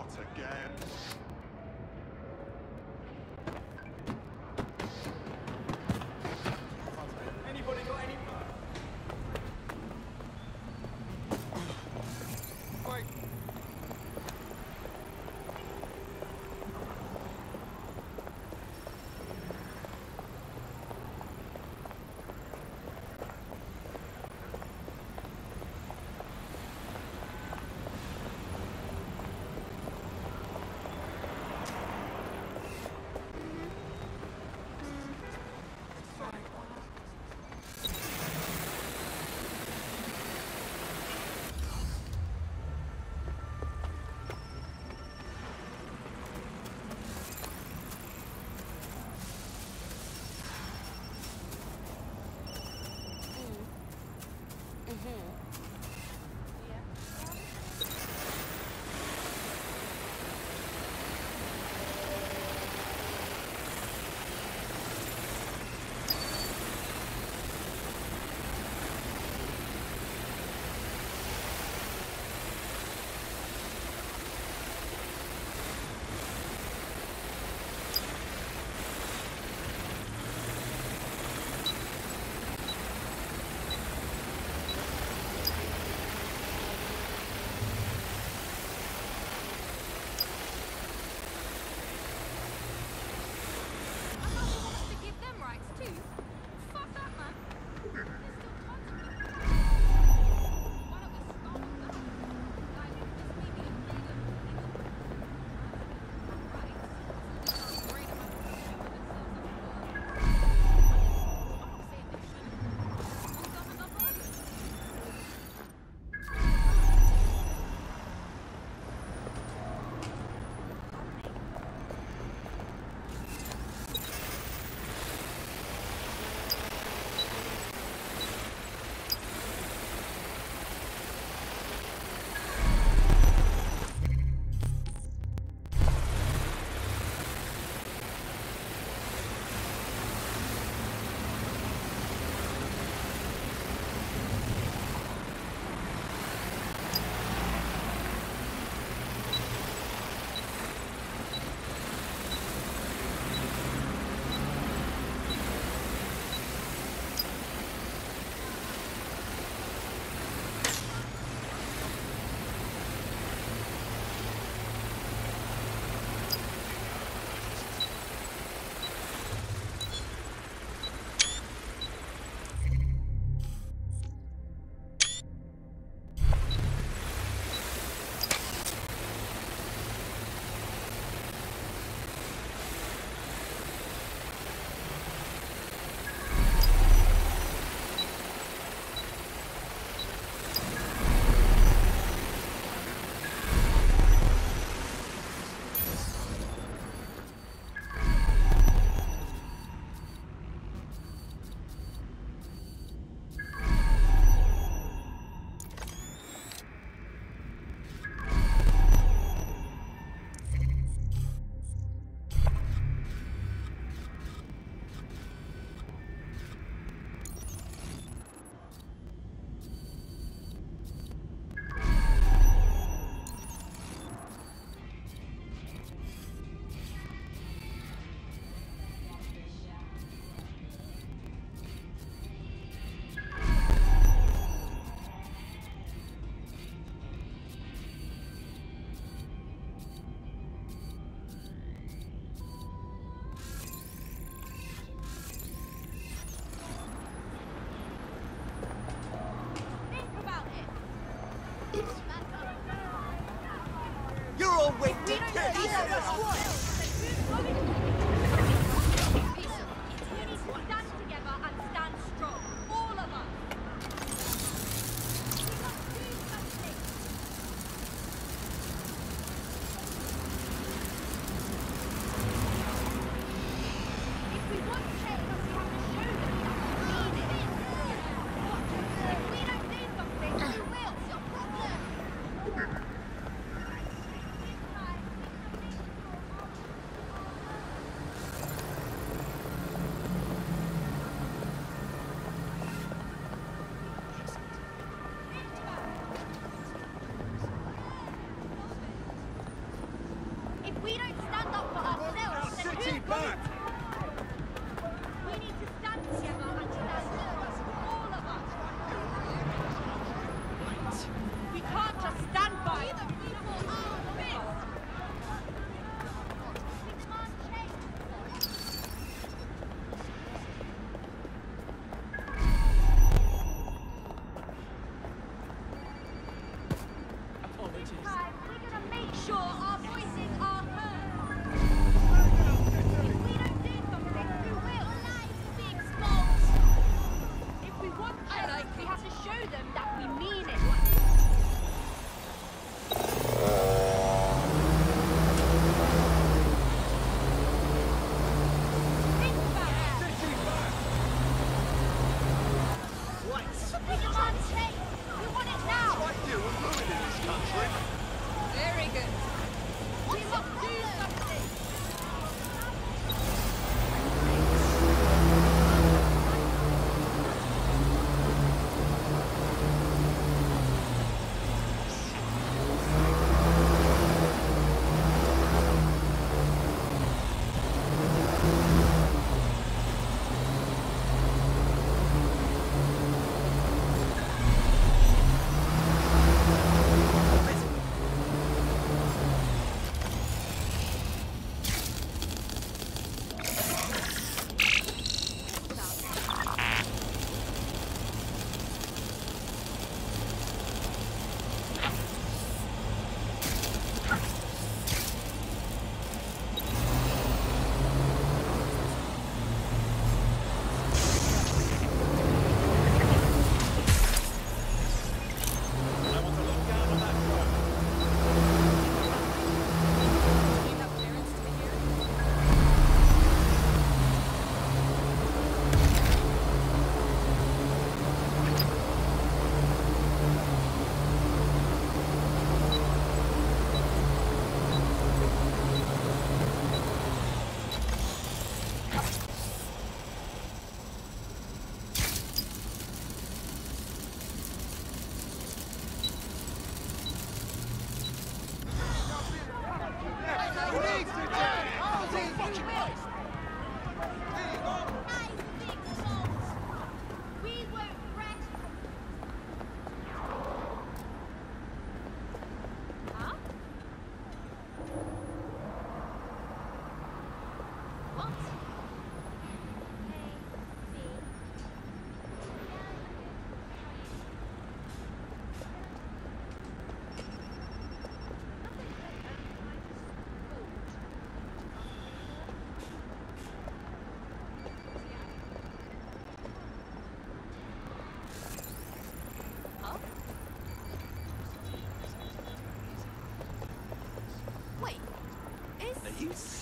Not again. Anybody got any... Wait. You're all wet to death! Stand together and stand strong. All of us. We must do something. If we want change, we have to show them that we need it. If we don't need something, we will. It's your problem.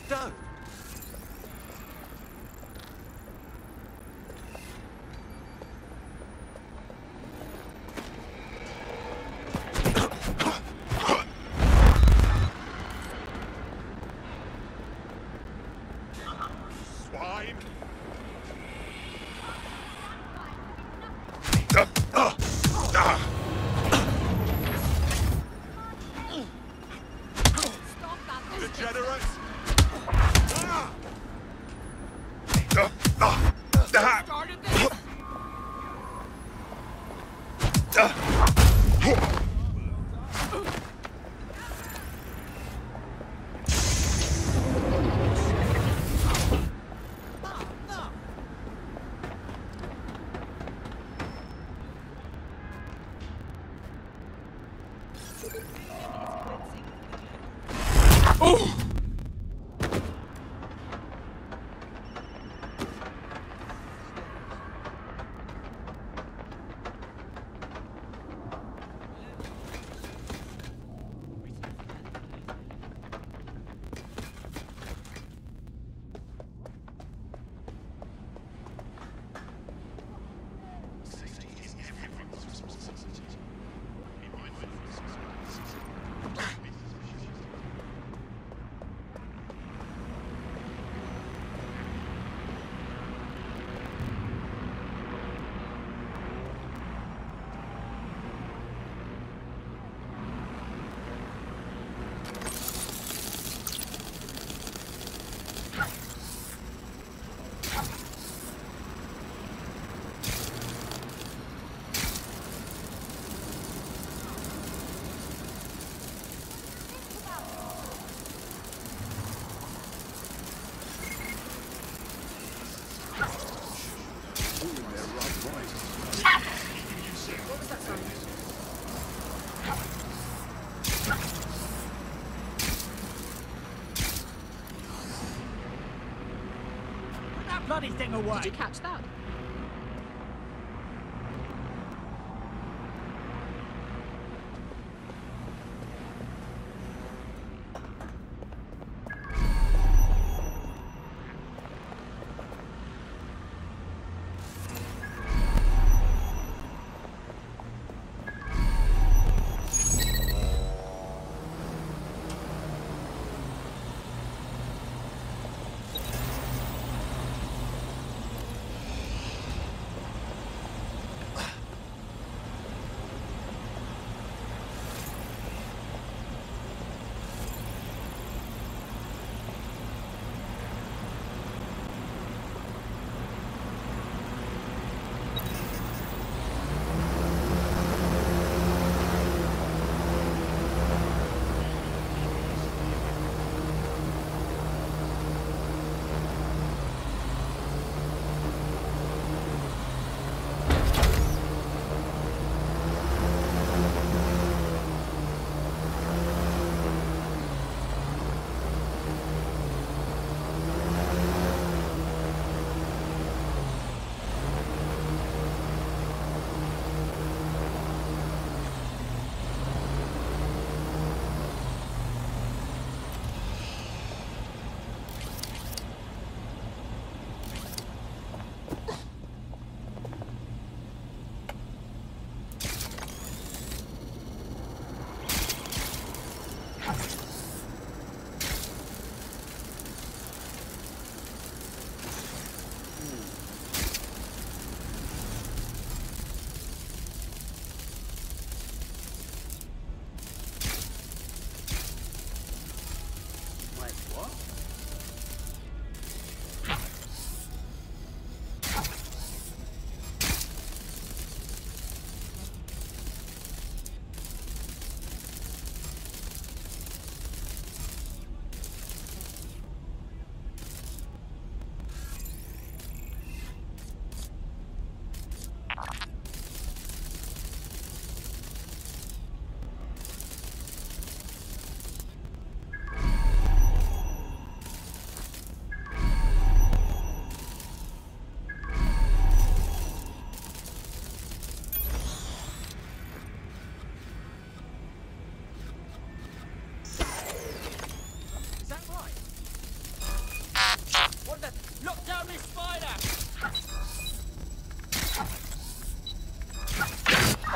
don't. Swine! Degenerate! Bloody thing away! Did you catch that?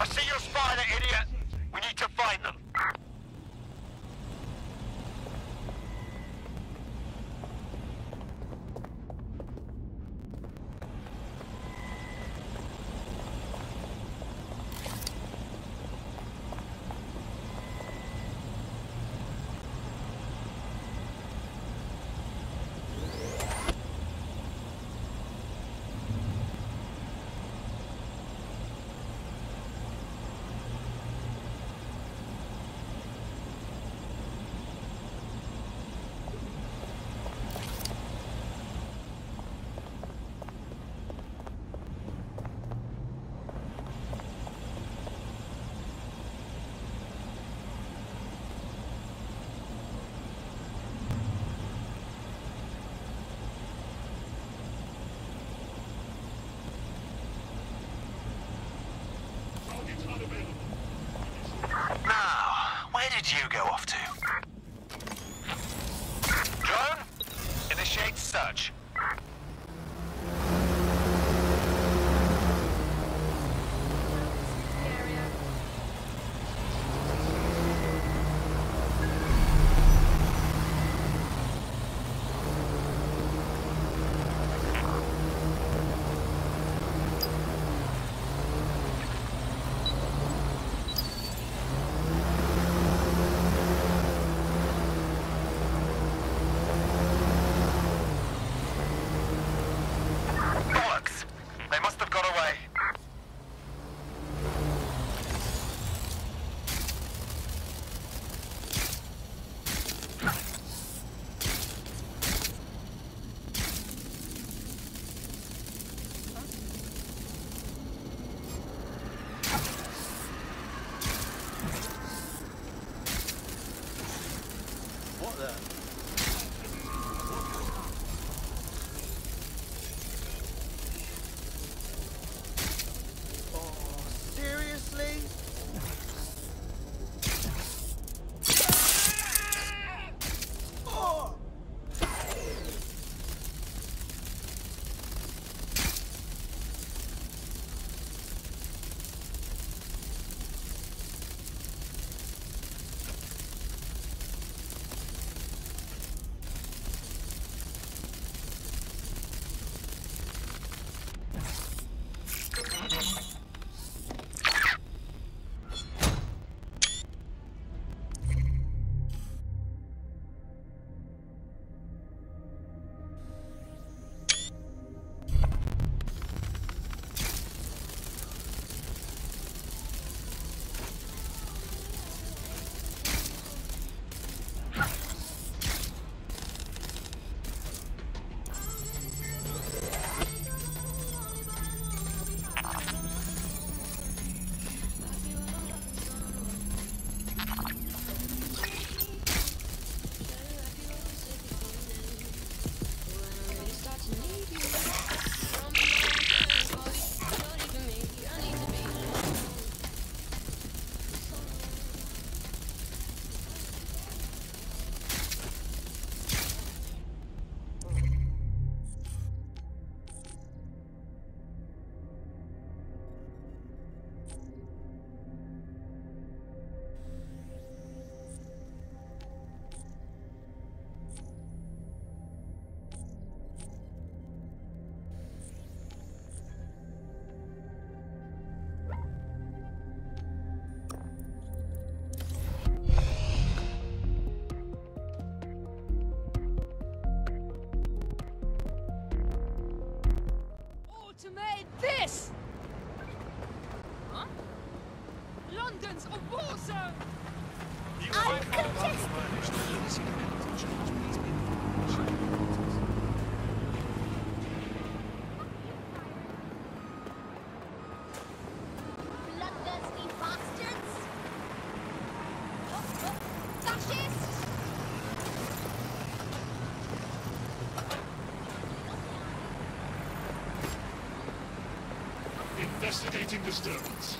I see your spy, there, idiot! We need to find them. Now, where did you go off to? Drone? Initiate search. What the? Oh, seriously? Oh! Automate this! Huh? London's a war zone! I contest! Bloodthirsty bastards! Oh, oh, fascists! Investigating disturbance.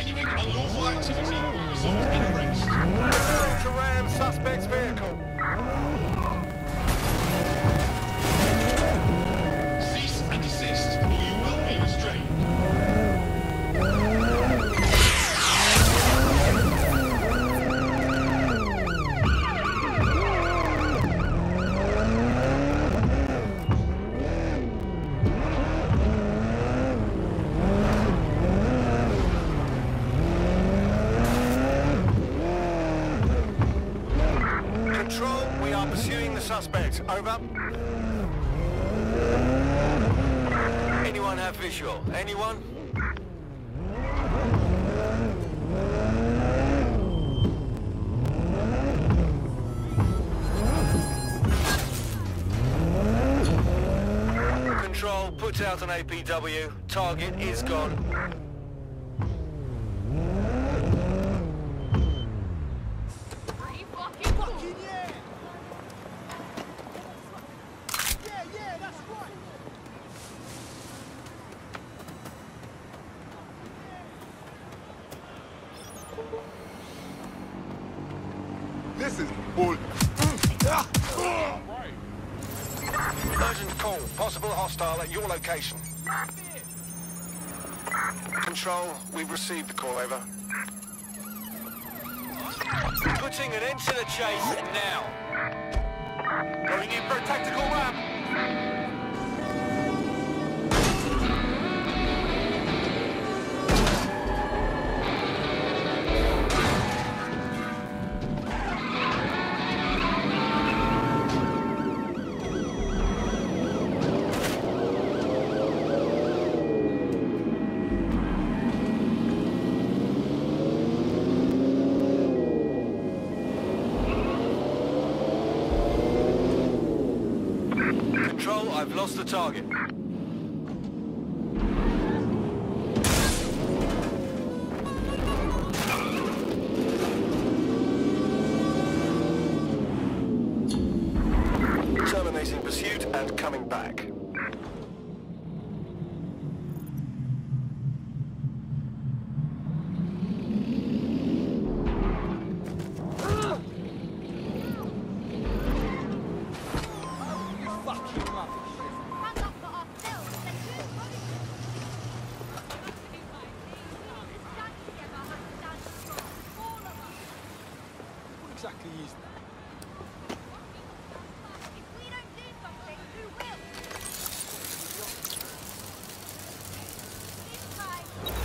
Continuing unlawful activity results in arrest. To ram suspect's vehicle. Cease and desist, or you will be restrained. Control, we are pursuing the suspect. Over. Anyone have visual? Anyone? Control, put out an A P W. Target is gone. Fucking yeah! Yeah, yeah, that's right! This is bull. Urgent call. Possible hostile at your location. Control, we've received the call. Over. Putting an end to the chase now. Going in for a tactical ramp. Control, I've lost the target. Terminating pursuit and coming back. Exactly is that? If we don't do something, who will? This time.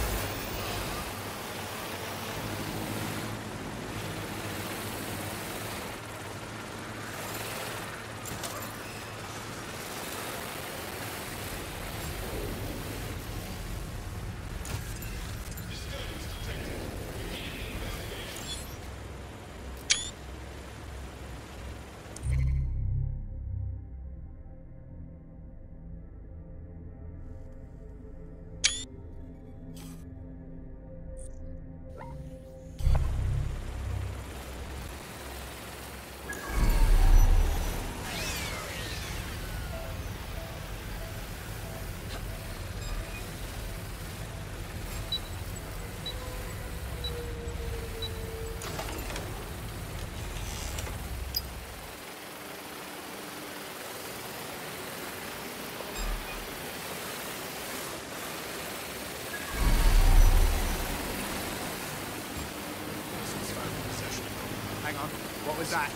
Hang on, what was that?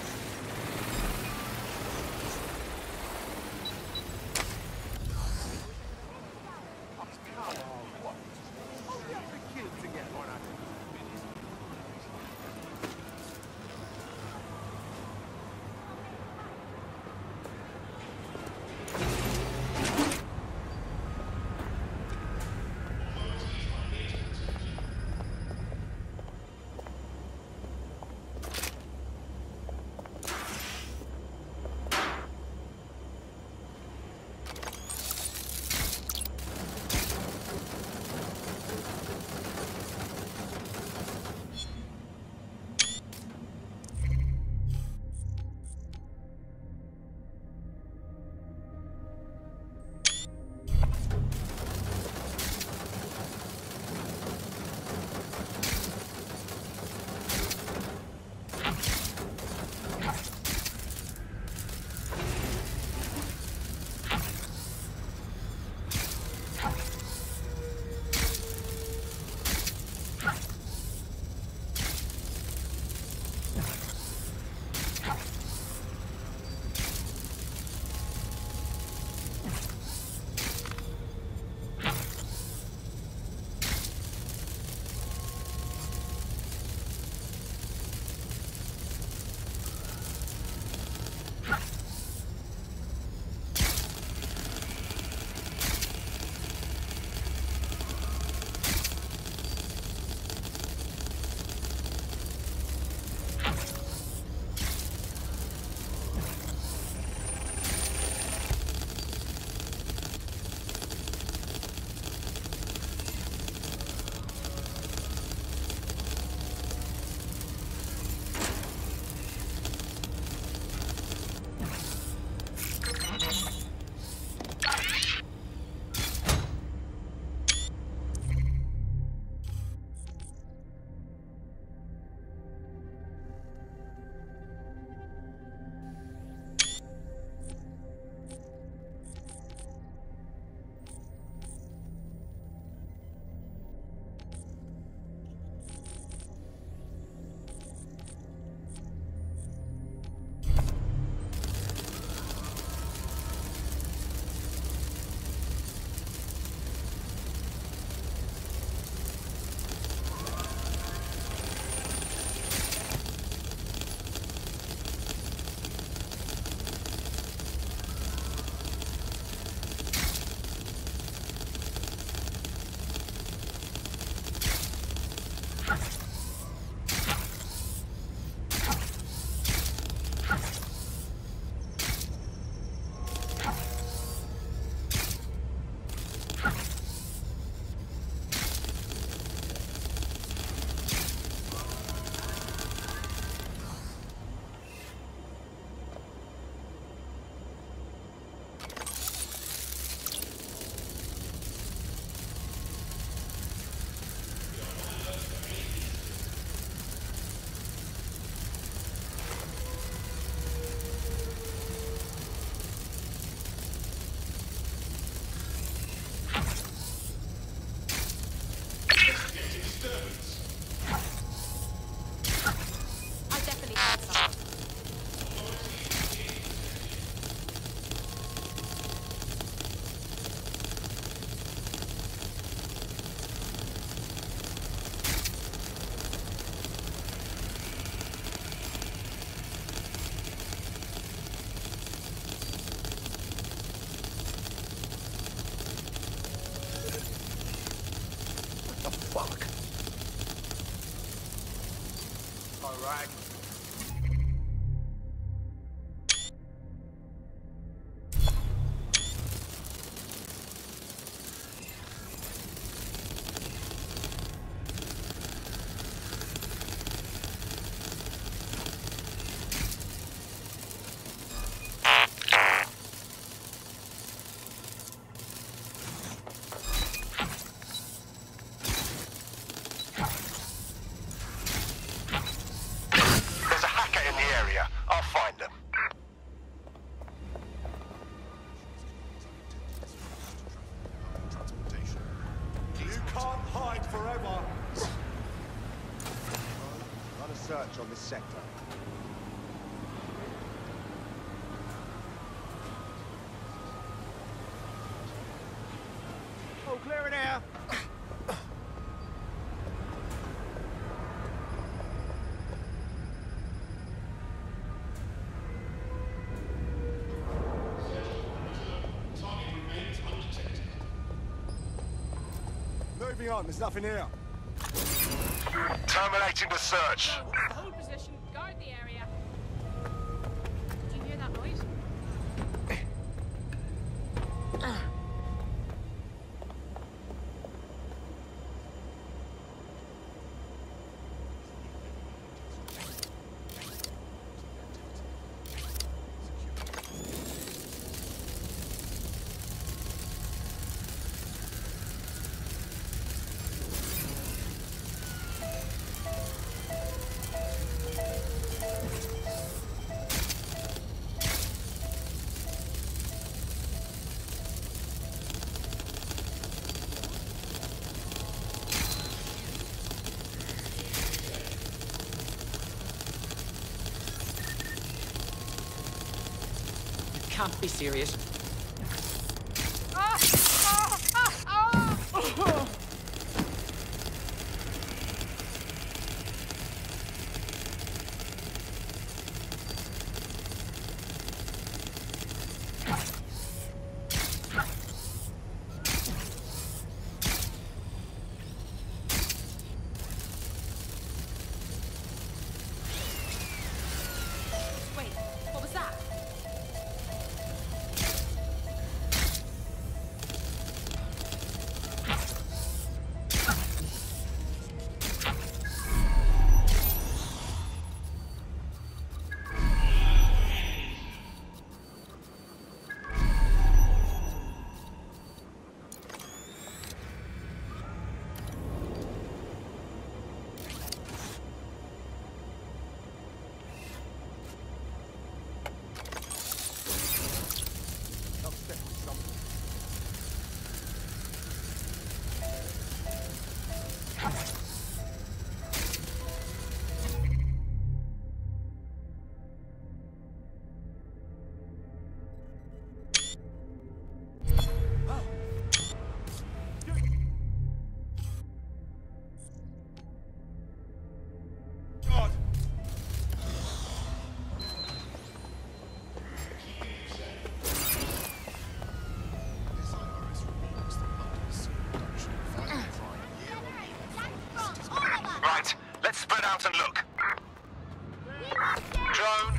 rag. Search on this sector. Oh, clear in here. Target remains undetected. Moving on, there's nothing here. Terminating the search. Hold position, guard the area. Did you hear that noise? Can't be serious. Ah! Ah! Ah! Ah! Wait, what was that? Right, let's spread out and look. Drone.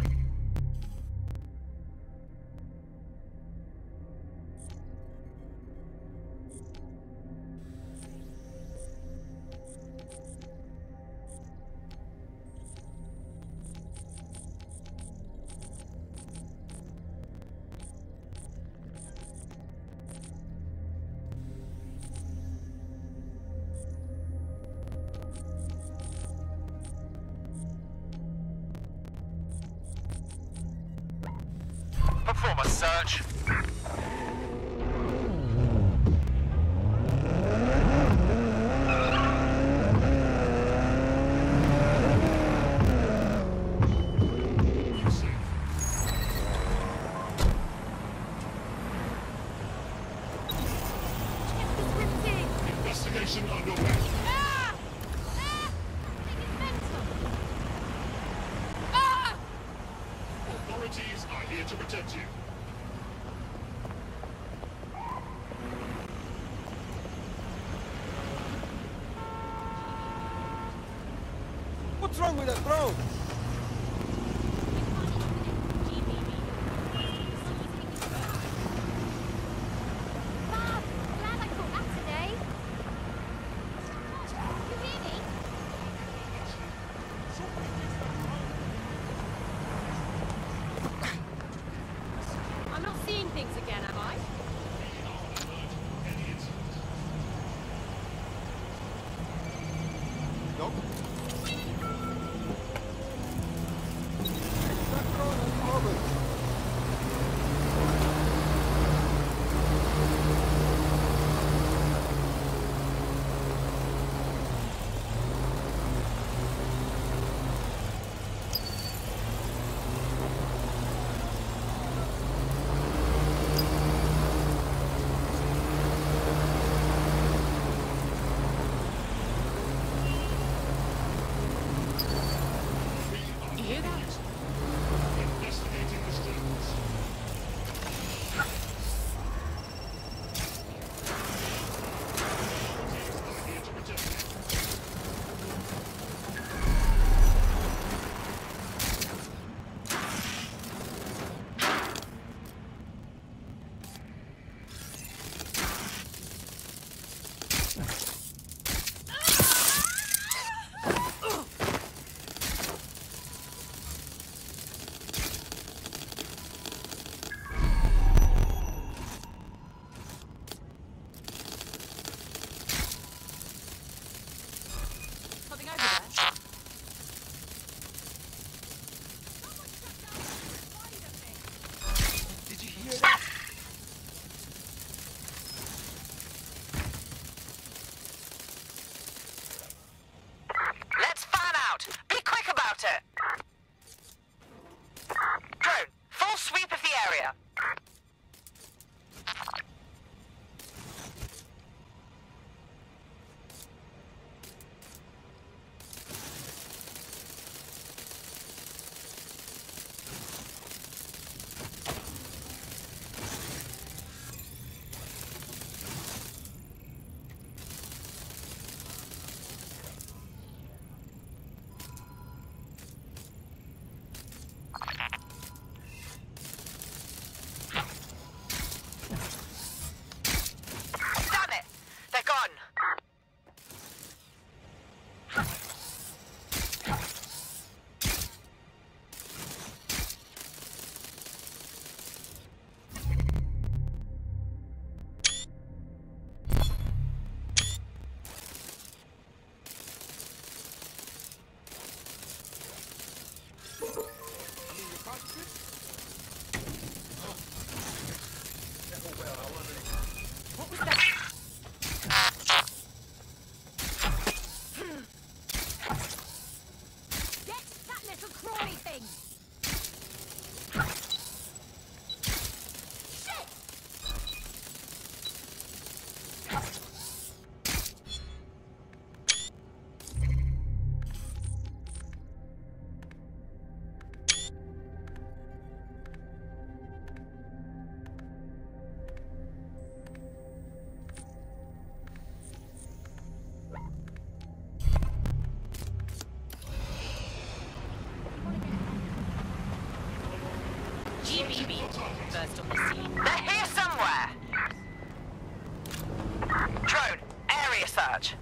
Perform a search. Investigation underway. Ah! Ah! Thing is mental. Ah! Authorities are here to protect you. What's wrong with that drone? Bob, glad I caught that today. You hear me? I'm not seeing things again, am I? Nope. You hear that? Investigating the streets. Here to protect you. Something over there. Did you hear that? Let's fan out. Be quick about it. Drone, full sweep of the area. Damn it! They're gone. What was that? Get that little crawly thing! Shit! G B B, first on the scene. They're here somewhere. Drone, area search.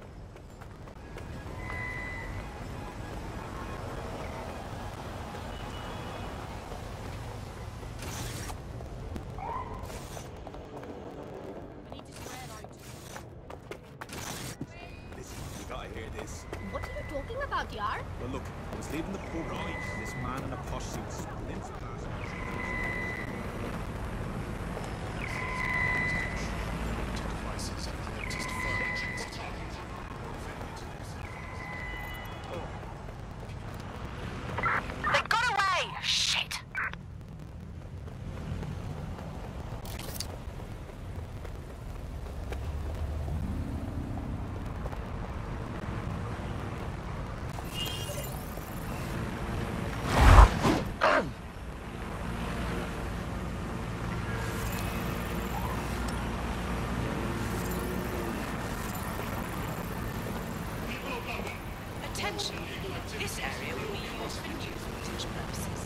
Listen, you gotta hear this. What are you talking about, Yar? Well, look, I was leaving the pub, right? And this man in a posh suit sprints past me. Devices and latest furniture. They got away. Shit. attention. This area will be used for news footage purposes.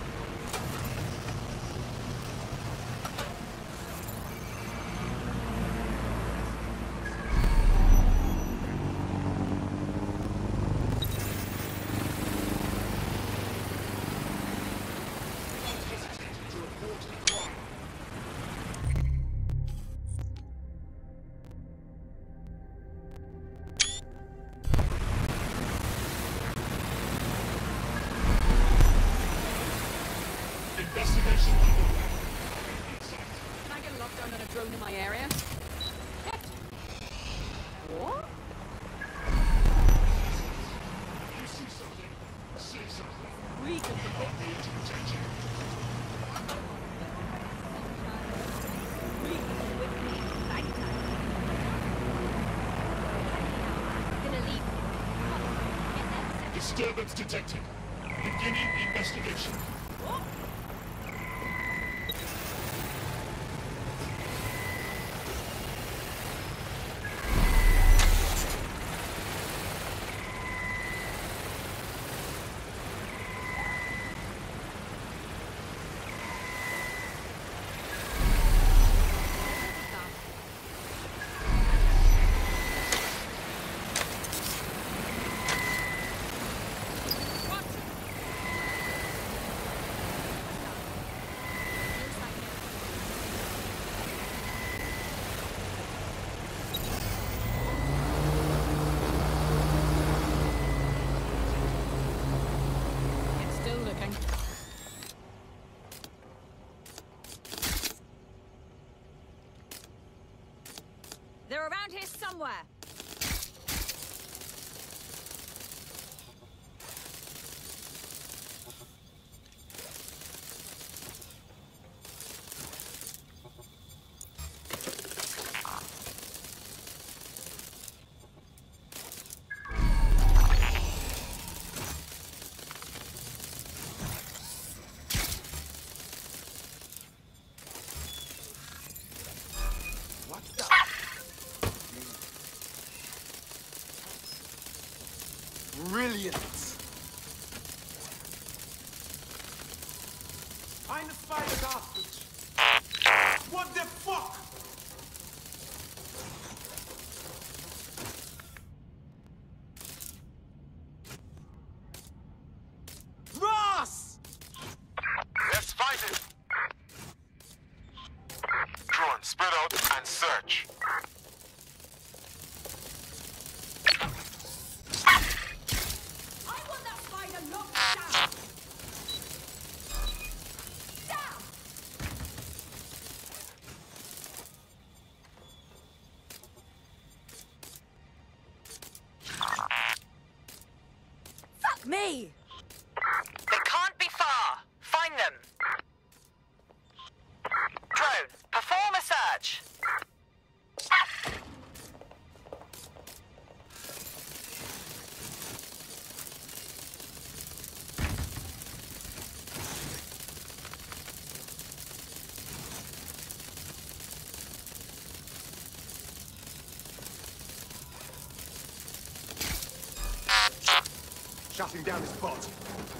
Investigation underway. Can I get a lockdown on a drone in my area? What? You see something? Say something. We can protect Here to protect you. We can with me right now. I'm gonna leave. Get that. Disturbance detected. Beginning investigation. They're around here somewhere. Brilliant! Find the spider garbage! What the fuck? Ross! Let's find it! Drone, spread out and search. Me! They can't be far. Find them. Drone, perform a search. Shutting down this bot.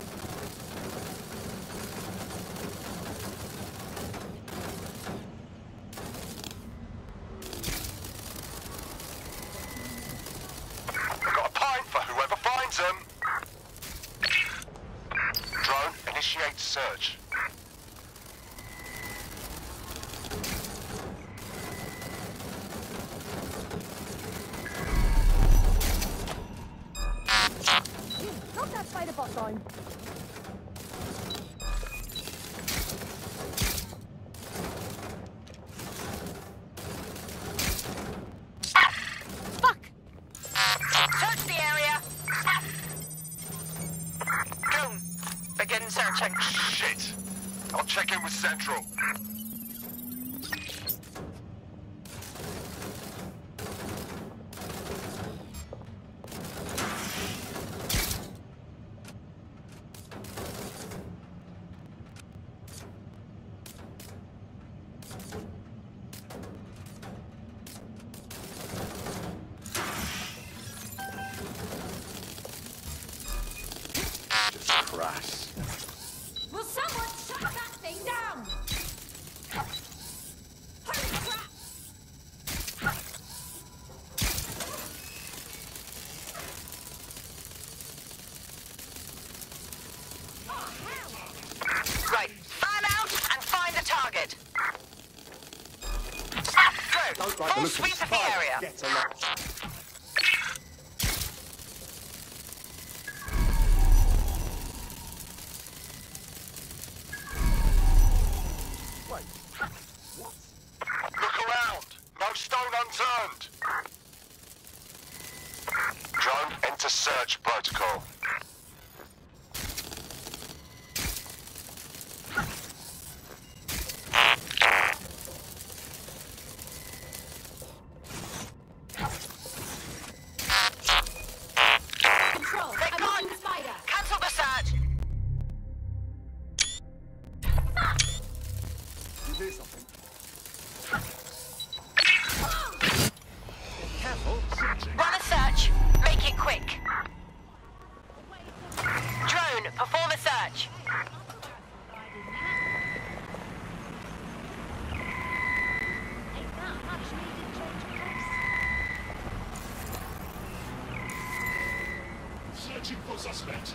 We've got a pint for whoever finds them. Drone, initiate search. Drop that spider bot line. Fuck! Search the area. Drone, begin searching. Shit! I'll check in with Central. crass. Will someone shut that thing down? Holy crap! Oh, hell! Right, fan out and find the target. Go! Don't like the Full look of sweep this of the fight. area. Get a lot. Look around. No stone unturned. Drone, enter search protocol. Control, They I'm can't. on the spider. Cancel the search. You hear something? Careful. Run a search. Make it quick. Drone, perform a search. Ain't that much needed change of pace? Searching for suspect.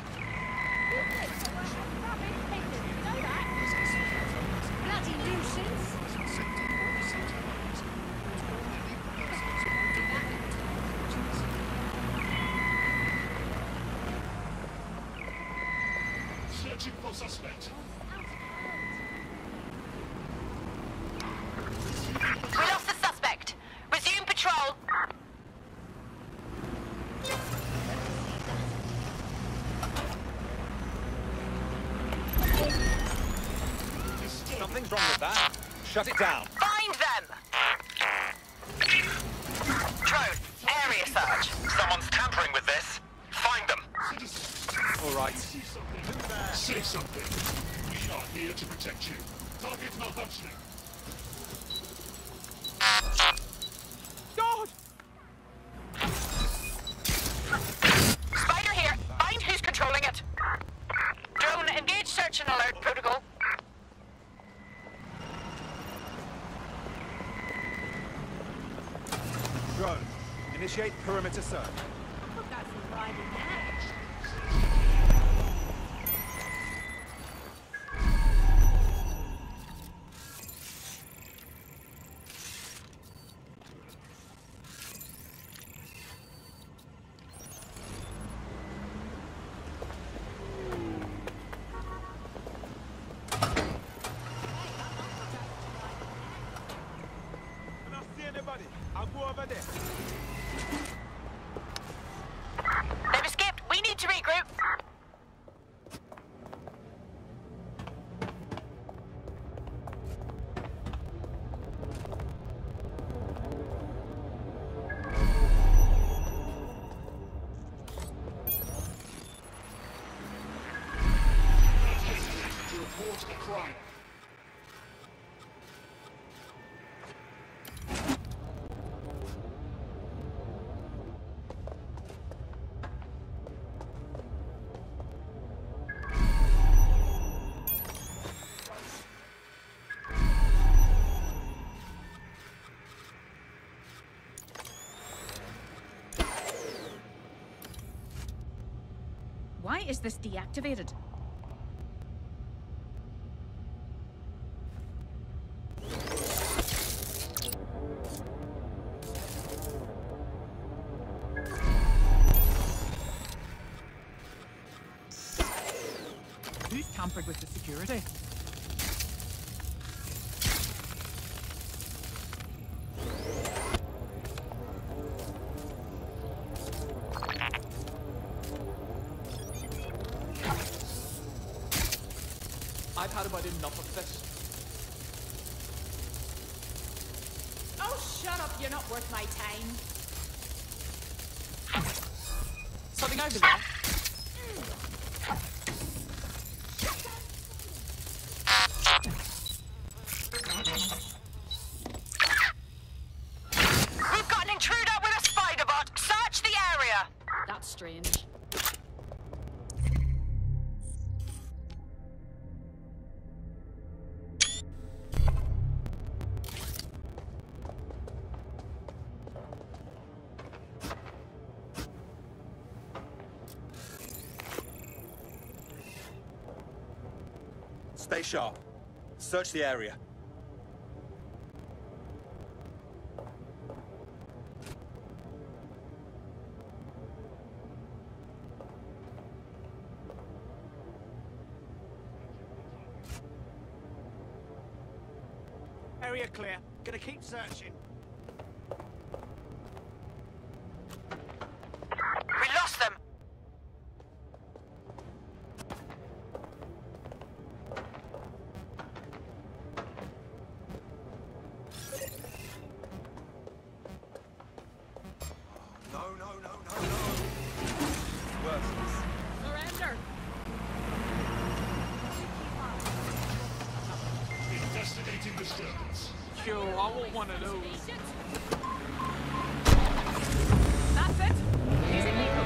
Bloody nuisance. Searching for suspect. We lost the suspect. Resume patrol. Something's wrong with that. Shut it down. Find them. Drone, area search. Someone's tampering with this. Find them. All right. Say something. We are here to protect you. Target malfunctioning. God! Spider here. Find who's controlling it. Drone, engage search and alert protocol. Drone, initiate perimeter search. Look out for riding that. I don't see anybody. I'll go over there. They've escaped. We need to regroup. To report a crime. Why is this deactivated? Who's tampered with the security? I've had about enough of this. Oh, shut up. You're not worth my time. Something over there. We've got an intruder with a spider bot. Search the area. That's strange. Stay sharp. Search the area. Area clear. Gonna keep searching. We lost them! No, no, no, no, no. Worthless. Surrender! Investigating disturbance. Yo, I want one of those. That's it. Using lethal.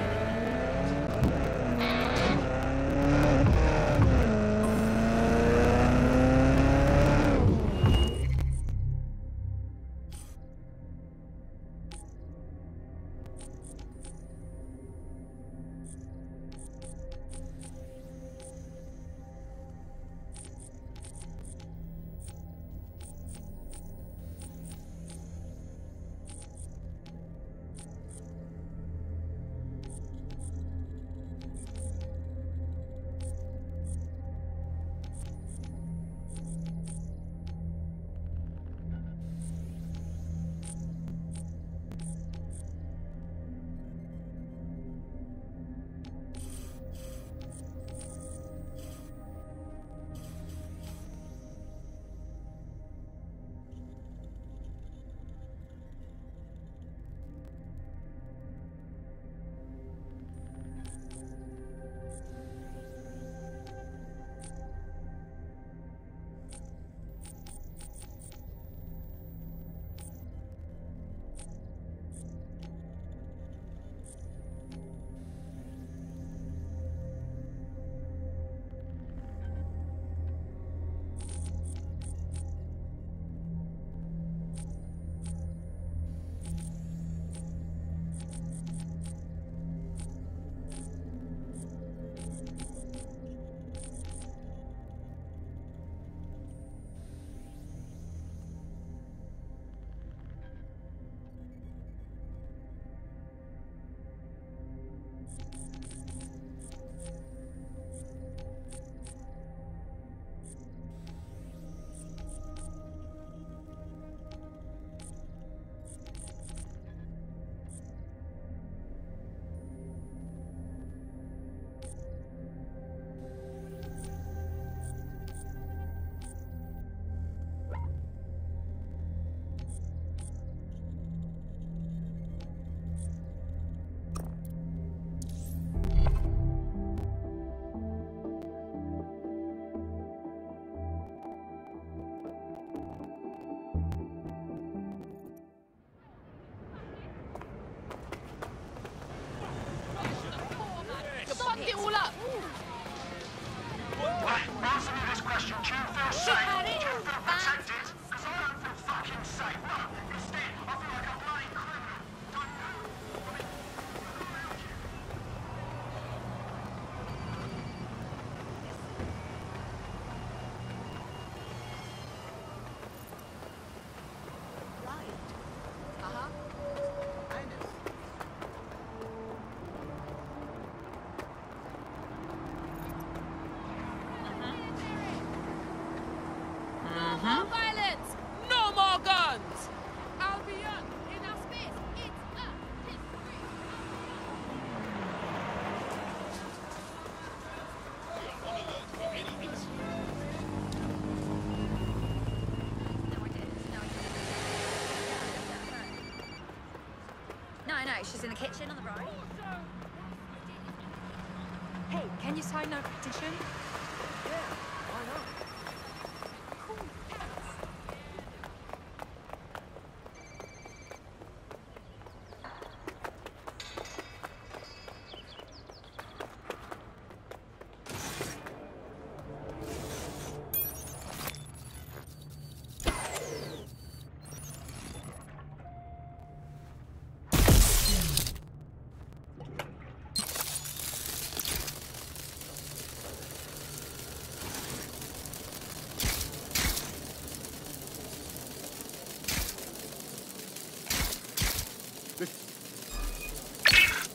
Fuck it all up! Answer me this question. Do you feel safe? Do you feel protected? Because I don't feel fucking safe. No, instead, I feel like a bloody criminal. Don't you? Right. Uh-huh. Anus. No more violence! No more guns! Albion, in our space, it's up! No, no, she's in the kitchen on the right. Hey, can you sign no petition? Yeah, why not?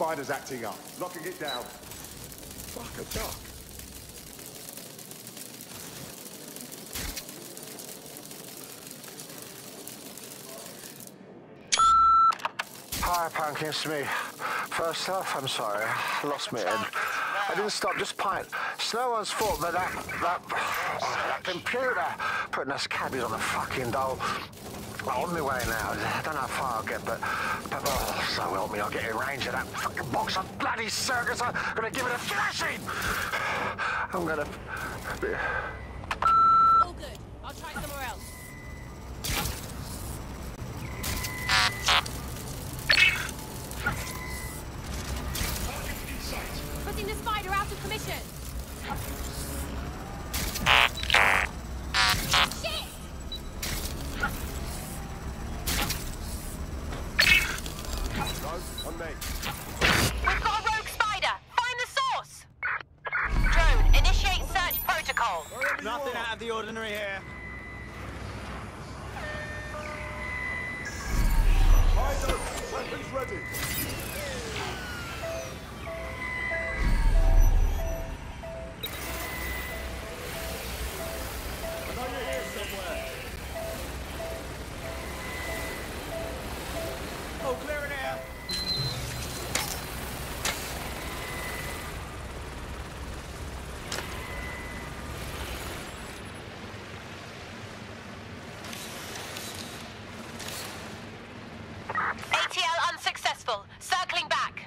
spider's acting up. Locking it down. Fuck a duck. Hi, Pumpkin Smith. First off, I'm sorry. I lost my head. I didn't stop, just pint. It's no one's fault, but that, that, oh, that computer putting us cabbies on the fucking dole. I'm on my way now. I don't know how far I'll get, but, but oh, so help me, I'll get in range of that fucking box of bloody circus. I'm gonna give it a thrashing. I'm gonna... All good. I'll try somewhere else. Putting the spider out of commission. Shit! No, on me. We've got a rogue spider. Find the source. Drone, initiate search protocol. Nothing out of the ordinary here. Spider, weapons ready. I know you're here somewhere. Oh, clear in here. A T L unsuccessful. Circling back.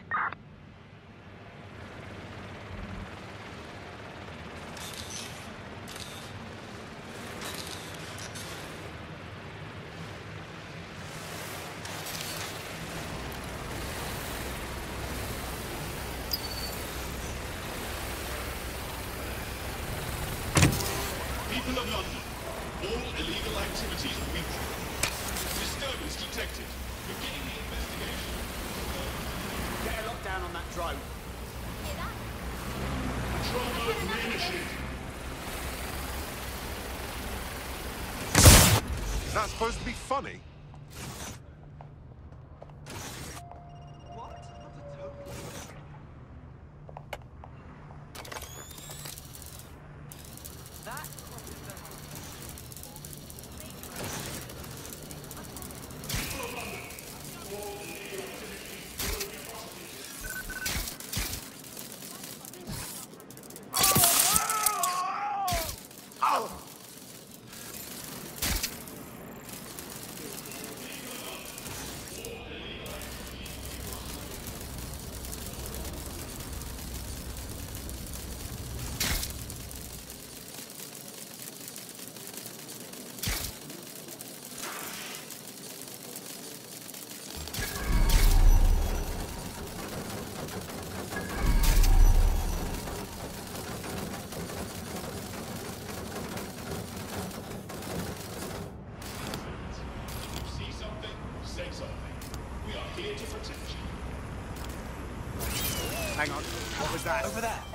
People of London, all illegal activities withdrawn. Disturbance detected. Beginning the investigation. Get a lockdown on that drone. Hear that? Control mode reinitiated. Is that supposed to be funny? Hang on. What was that? Over there.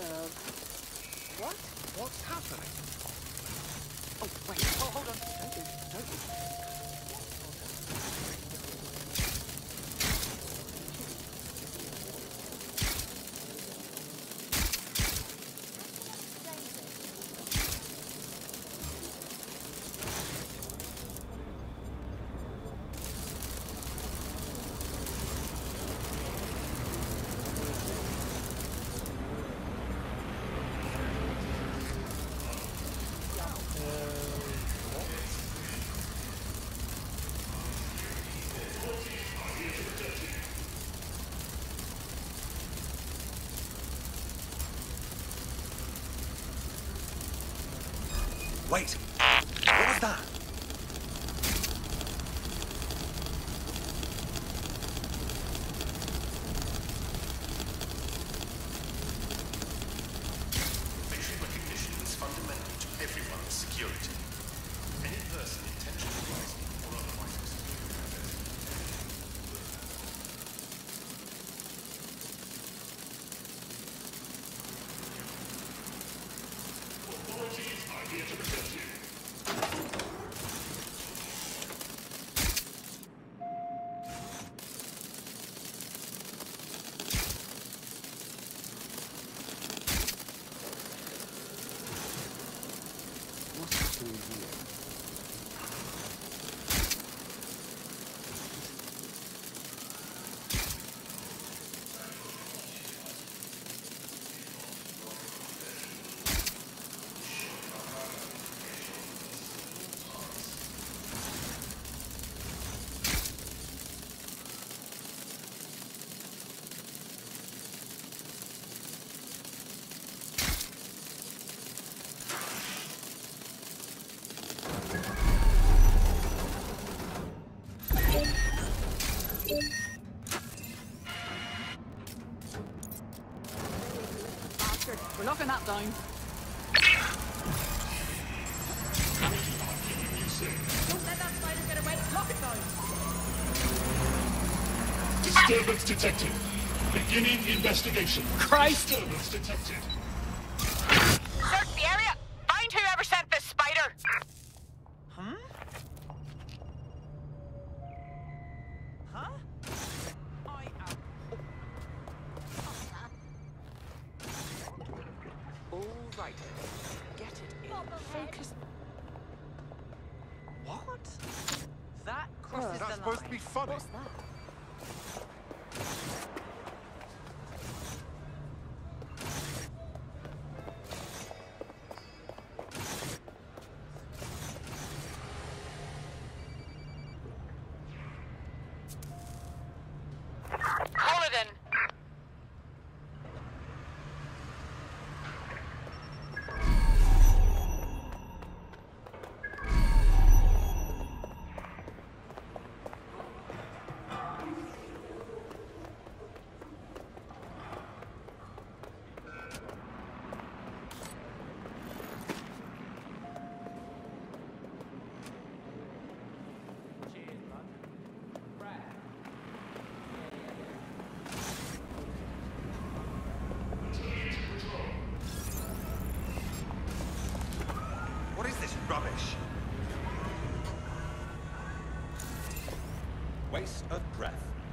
Uh, what? What's happening? Oh, wait. Oh, hold on. Don't do. Don't do. Wait! What was that? Facial recognition is fundamental to everyone's security. Any person intentionally rising or otherwise obscuring access. Authorities are here to protect you. What's happening here? Bastard, we're locking that down. Don't let that spider get away. Lock it down. Disturbance detected. Beginning investigation. Christ! Disturbance detected. Search the area. Find whoever sent this spider. Huh? Huh? I am. All right. Get it in. Focus. What? That crosses That's the line. supposed to be funny. What's that? Call it in. What is this rubbish? Waste of breath.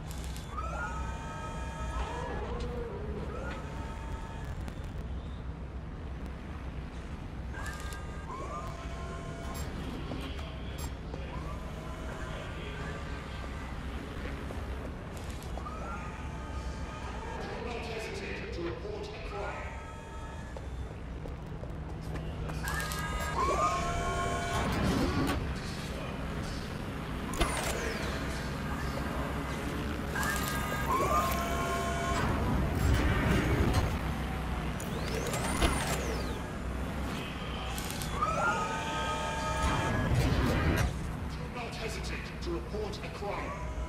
To report a crime.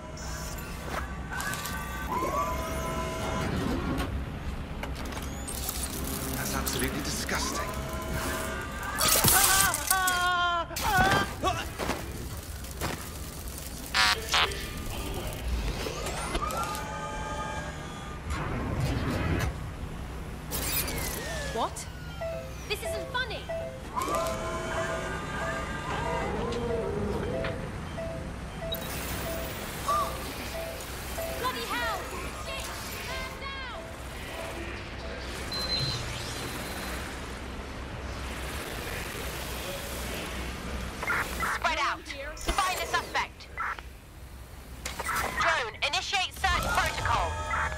That's absolutely disgusting. What? This isn't funny. Bloody hell! Shit! Man down! Spread out. Find the suspect. Drone, initiate search protocol.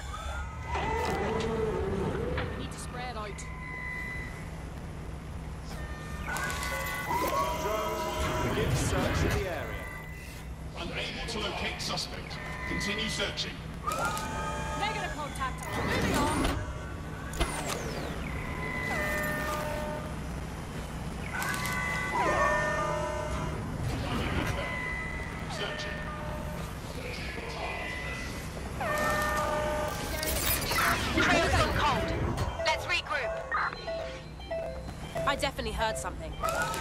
We need to spread out. Begin search of the area. Unable to locate suspect. Continue searching. Negative contact. Moving on. Searching. Trail's gone cold. Let's regroup. I definitely heard something.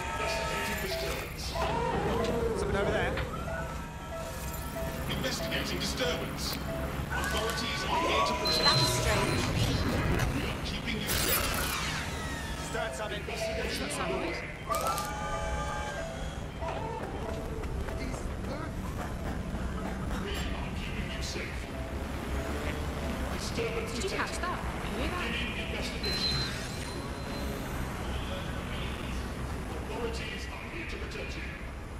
Something over there. Investigating disturbance. Authorities are here to protect. That was strange. Keeping you safe. Start something. What's that noise? Keeping you safe. Disturbance Did you catch detected. that? You hear that? Investigation. Authorities are here to protect you.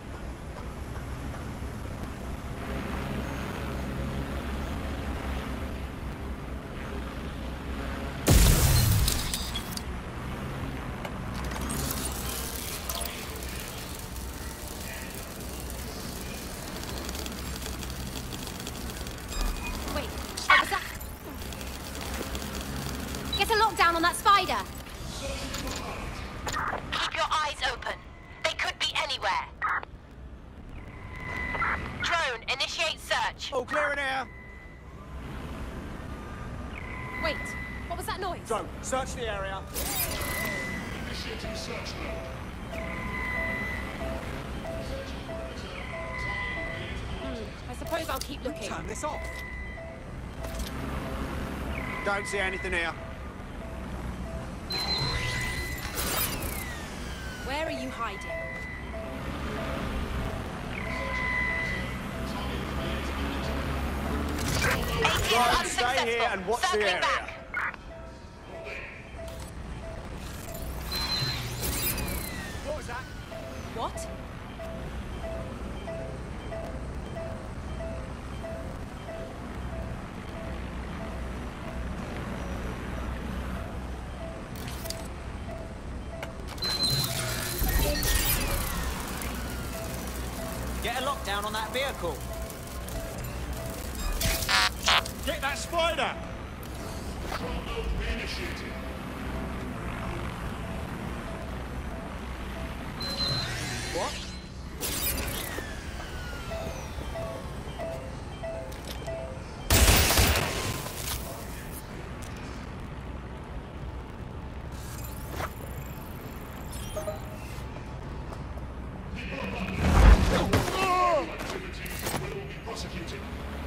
Wait, what was that? Get a lockdown on that spider. Keep your eyes open. They could be anywhere. Drone, initiate search. All clear in here. Wait, what was that noise? Drone, search the area. Initiating search mode. Hmm, I suppose I'll keep looking. Turn this off. Don't see anything here. Where are you hiding? Drone, stay here and watch the Circling area. back. What was that? What? Get a lockdown on that vehicle. Get that spider! Reinitiating. What? Activities will be prosecuted.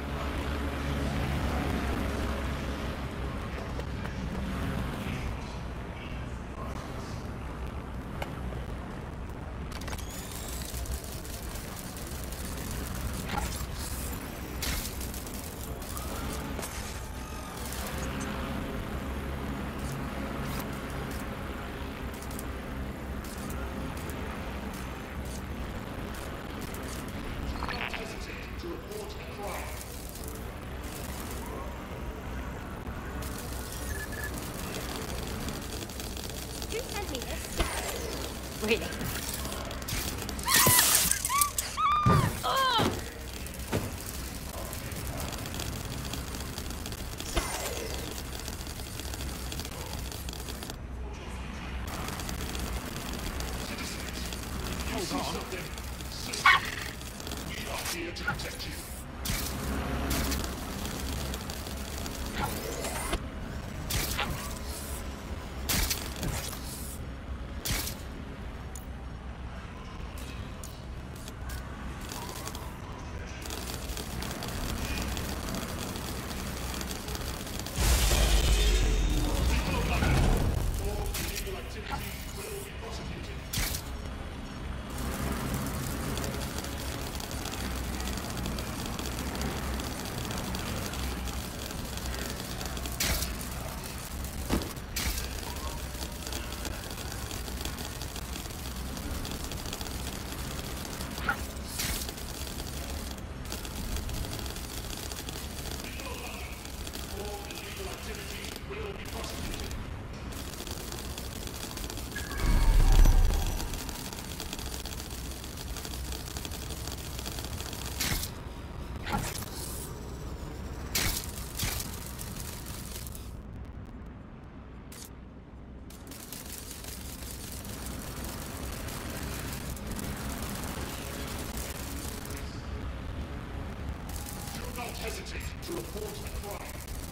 Not hesitate to report a crime. Who sent me this? Really? Ugh! Hold on. We are here to protect you. to report a crime.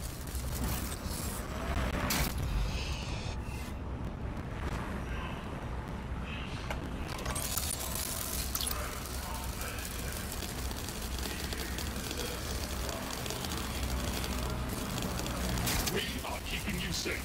We are keeping you safe.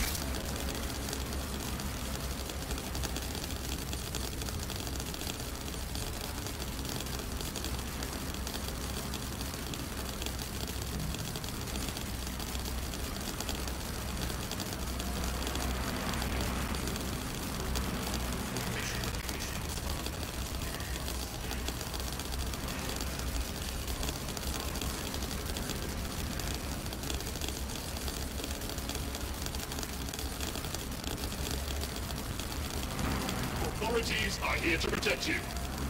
Authorities are here to protect you.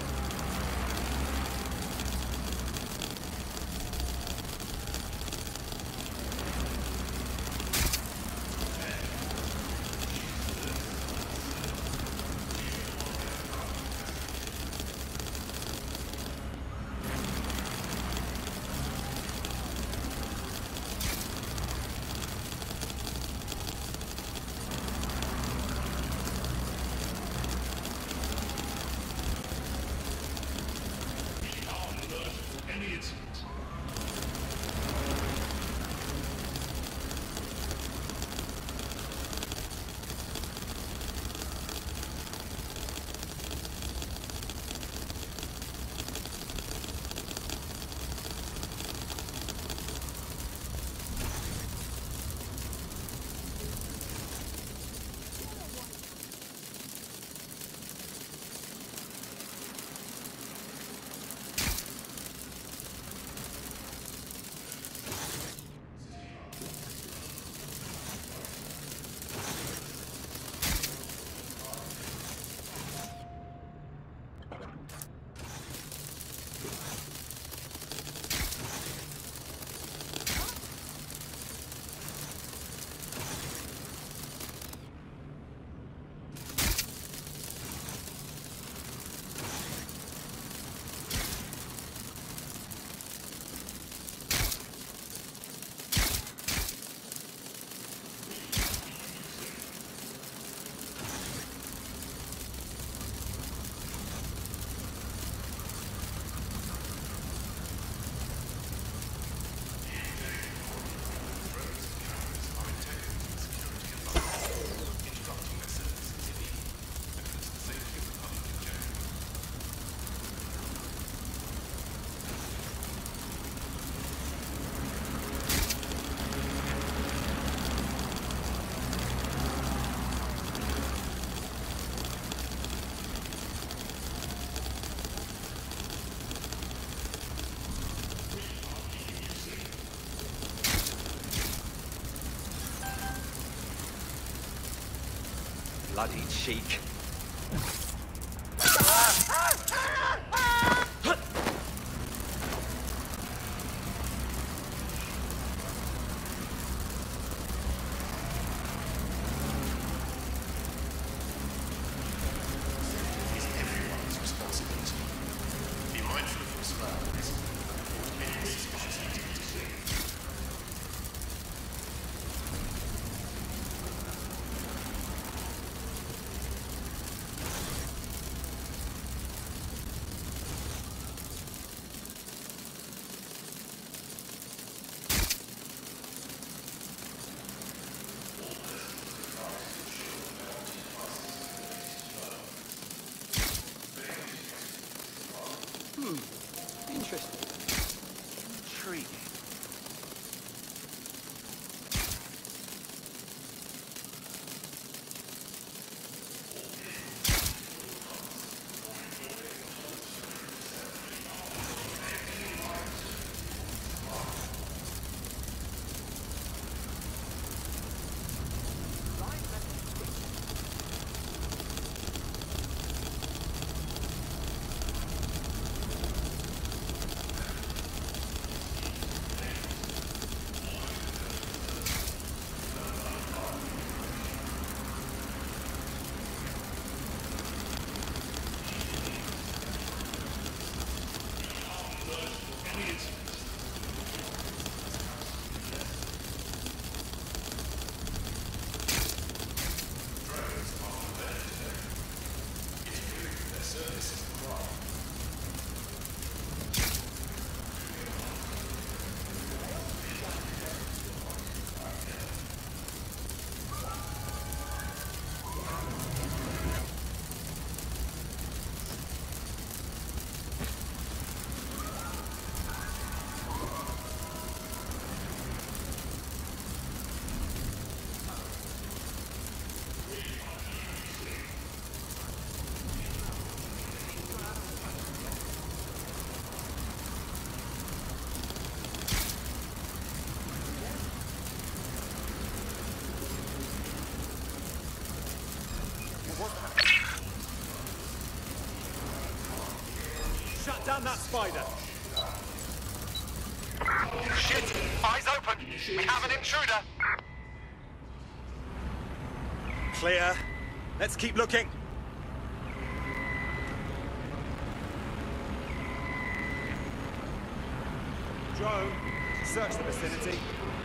Bloody cheek. Shut down that spider. Shit! Eyes open! We have an intruder! Clear. Let's keep looking. Drone, search the vicinity.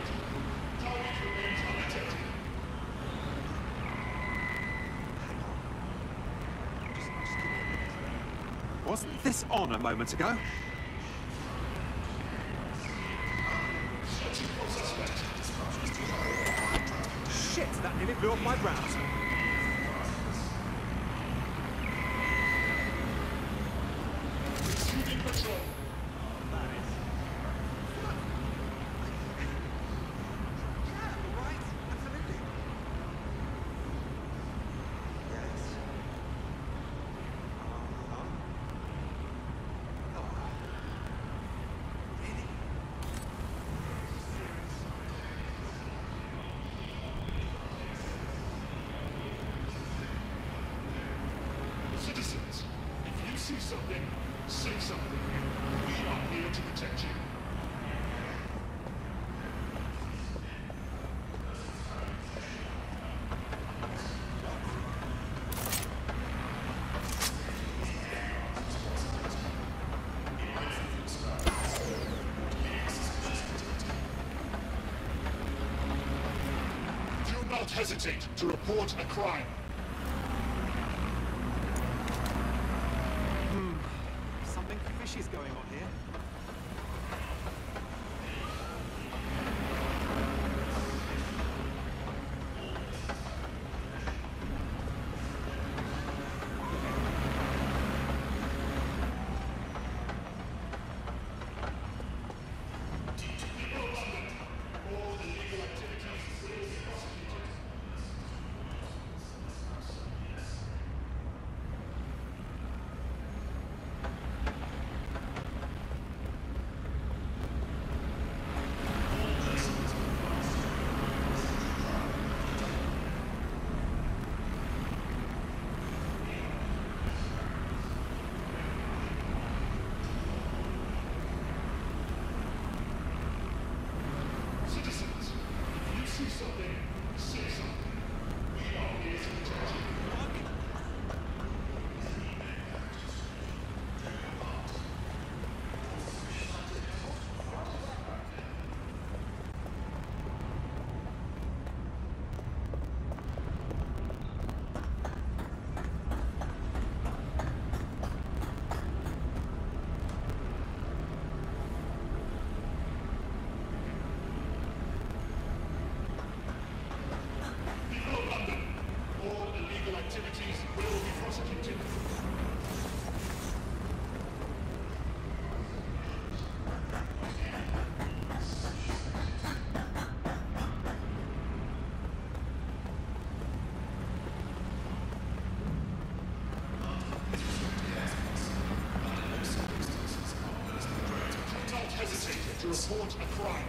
Wasn't this on a moment ago? Shit, that nearly blew up my browser. Receiving patrol. Citizens, if you see something, say something. We are here to protect you. Do not hesitate to report a crime. Something fishy's going on here. Citizens, if you see something, say something. We are here to protect you. People of London, all illegal activities will be prosecuted. Do not hesitate to report a crime.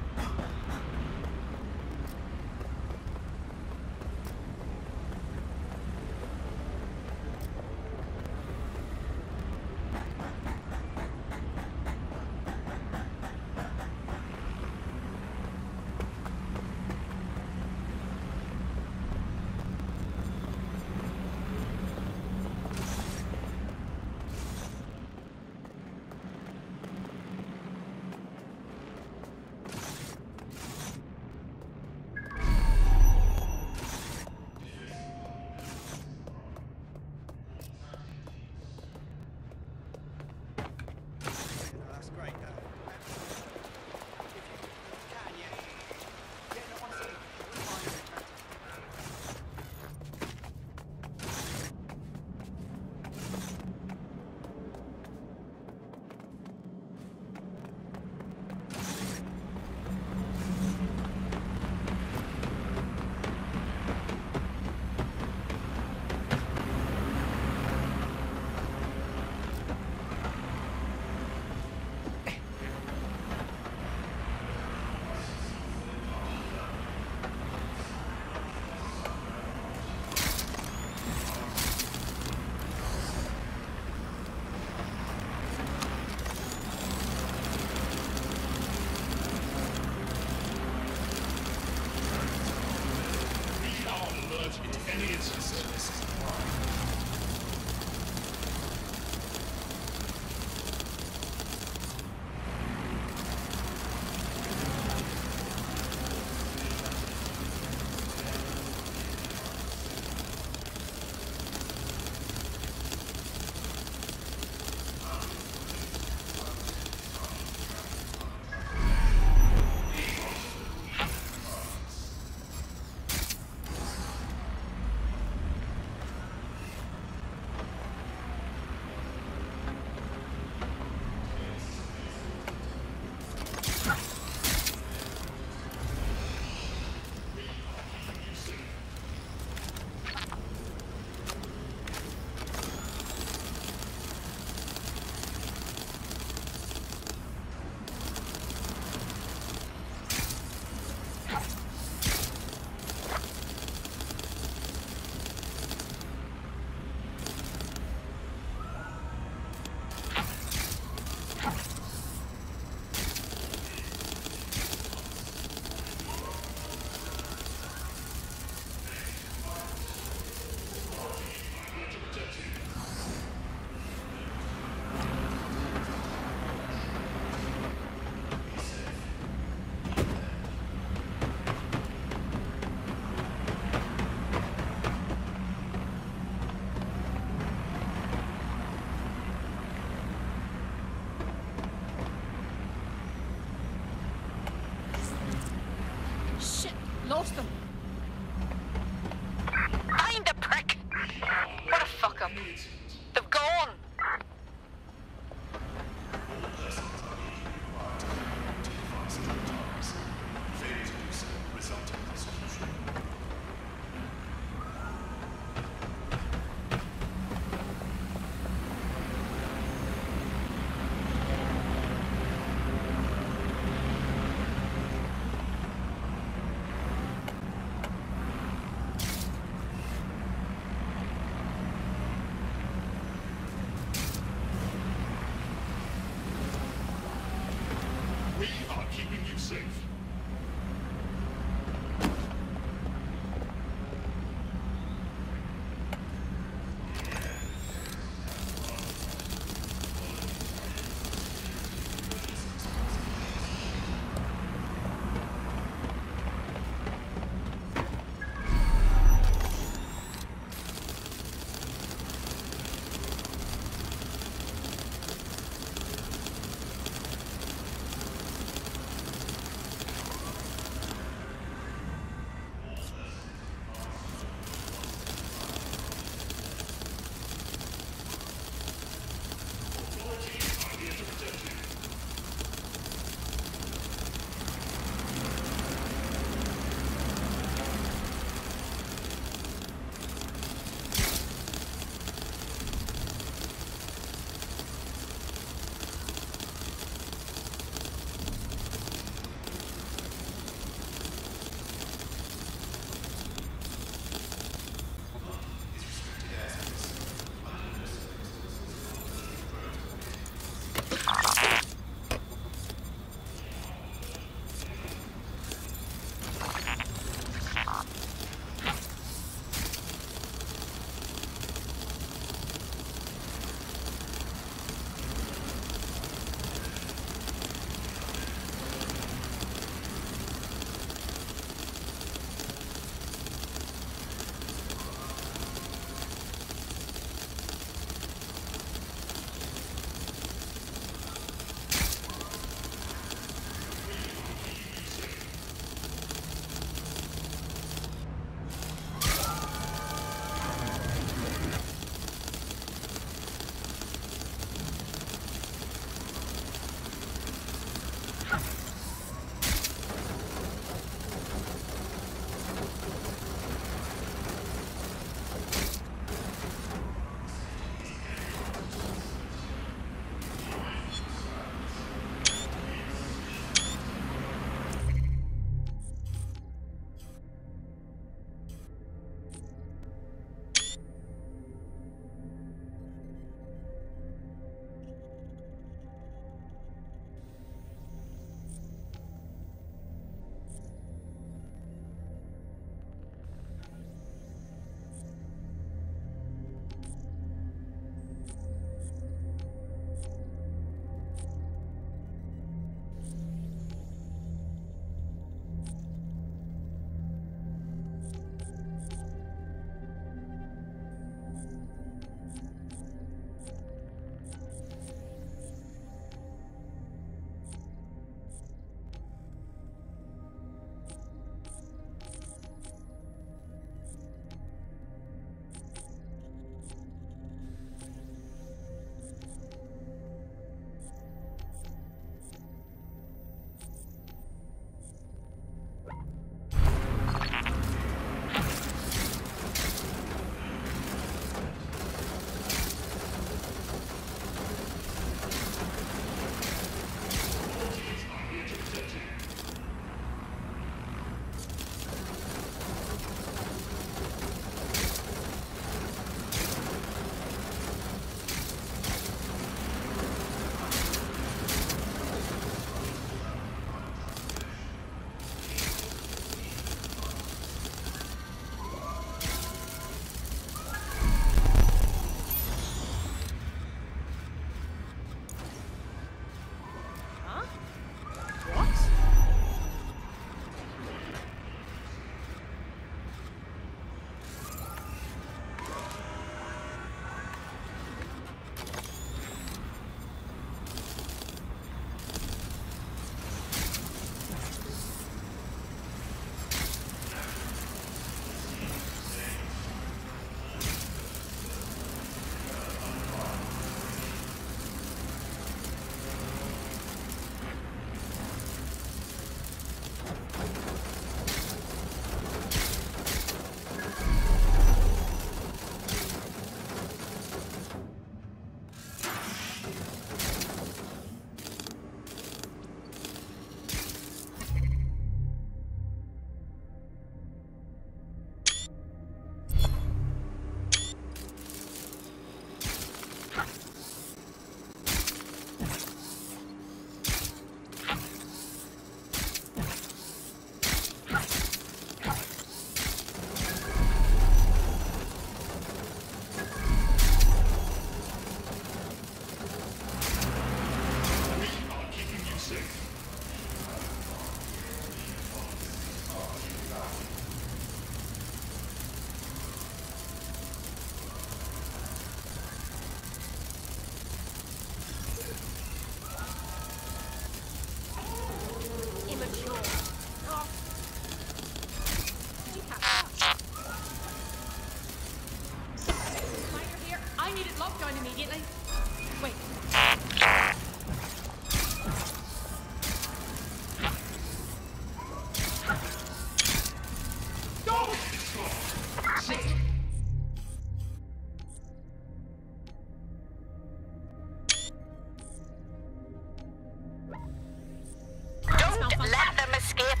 escape.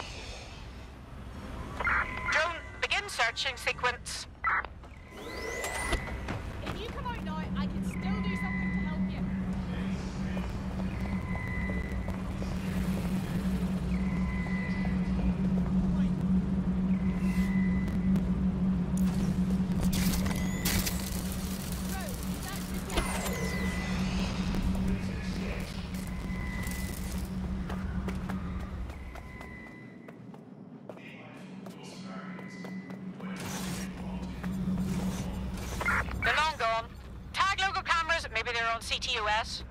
Drone, begin searching sequence. If you come out now, I can still do something to help you. They're long gone. Tag logo cameras, maybe they're on C T U S.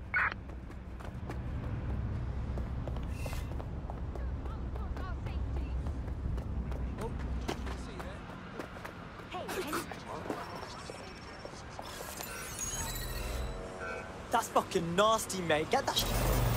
That's fucking nasty, mate. Get that shit.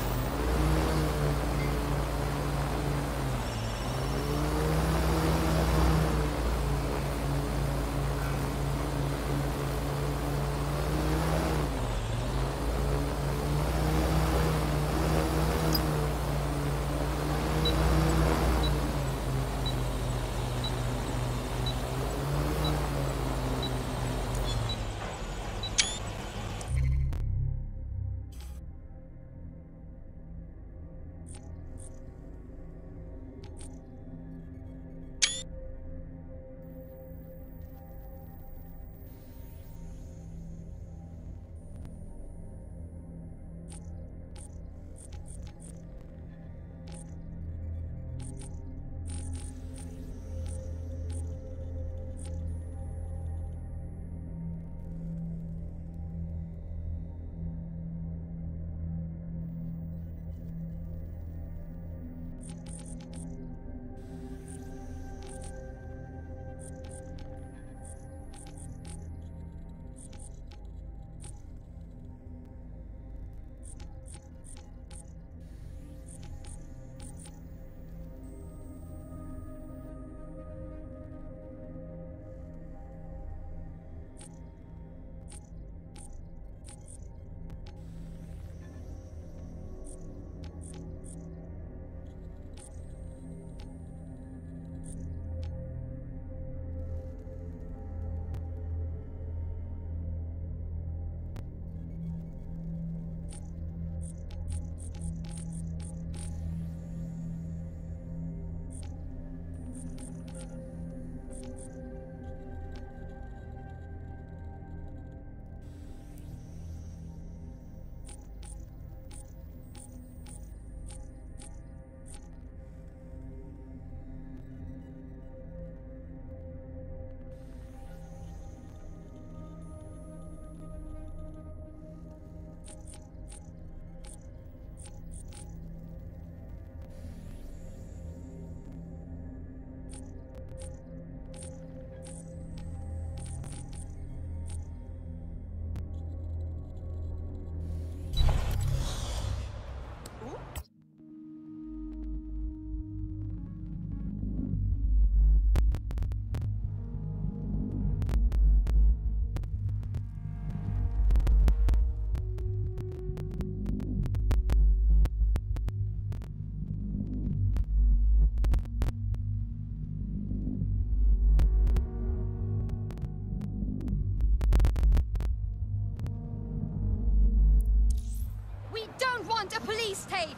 We don't want a police state!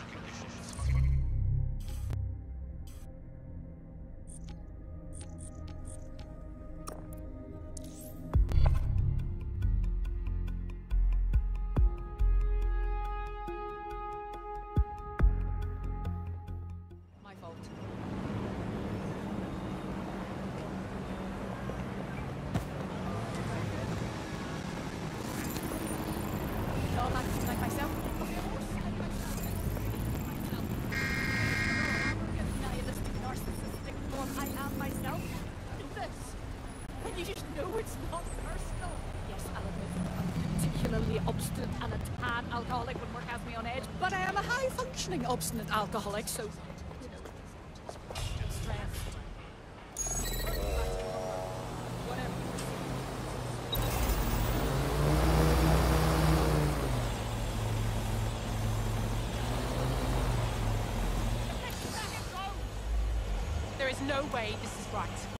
My fault. Oh, like, like myself? Nihilistic, narcissistic form I am myself. This. And you just know it's not personal. Yes, I'll admit I'm particularly obstinate and a tad alcoholic when work has me on edge, but I am a high-functioning obstinate alcoholic, so, you know, stressed. Whatever. There's no way this is right.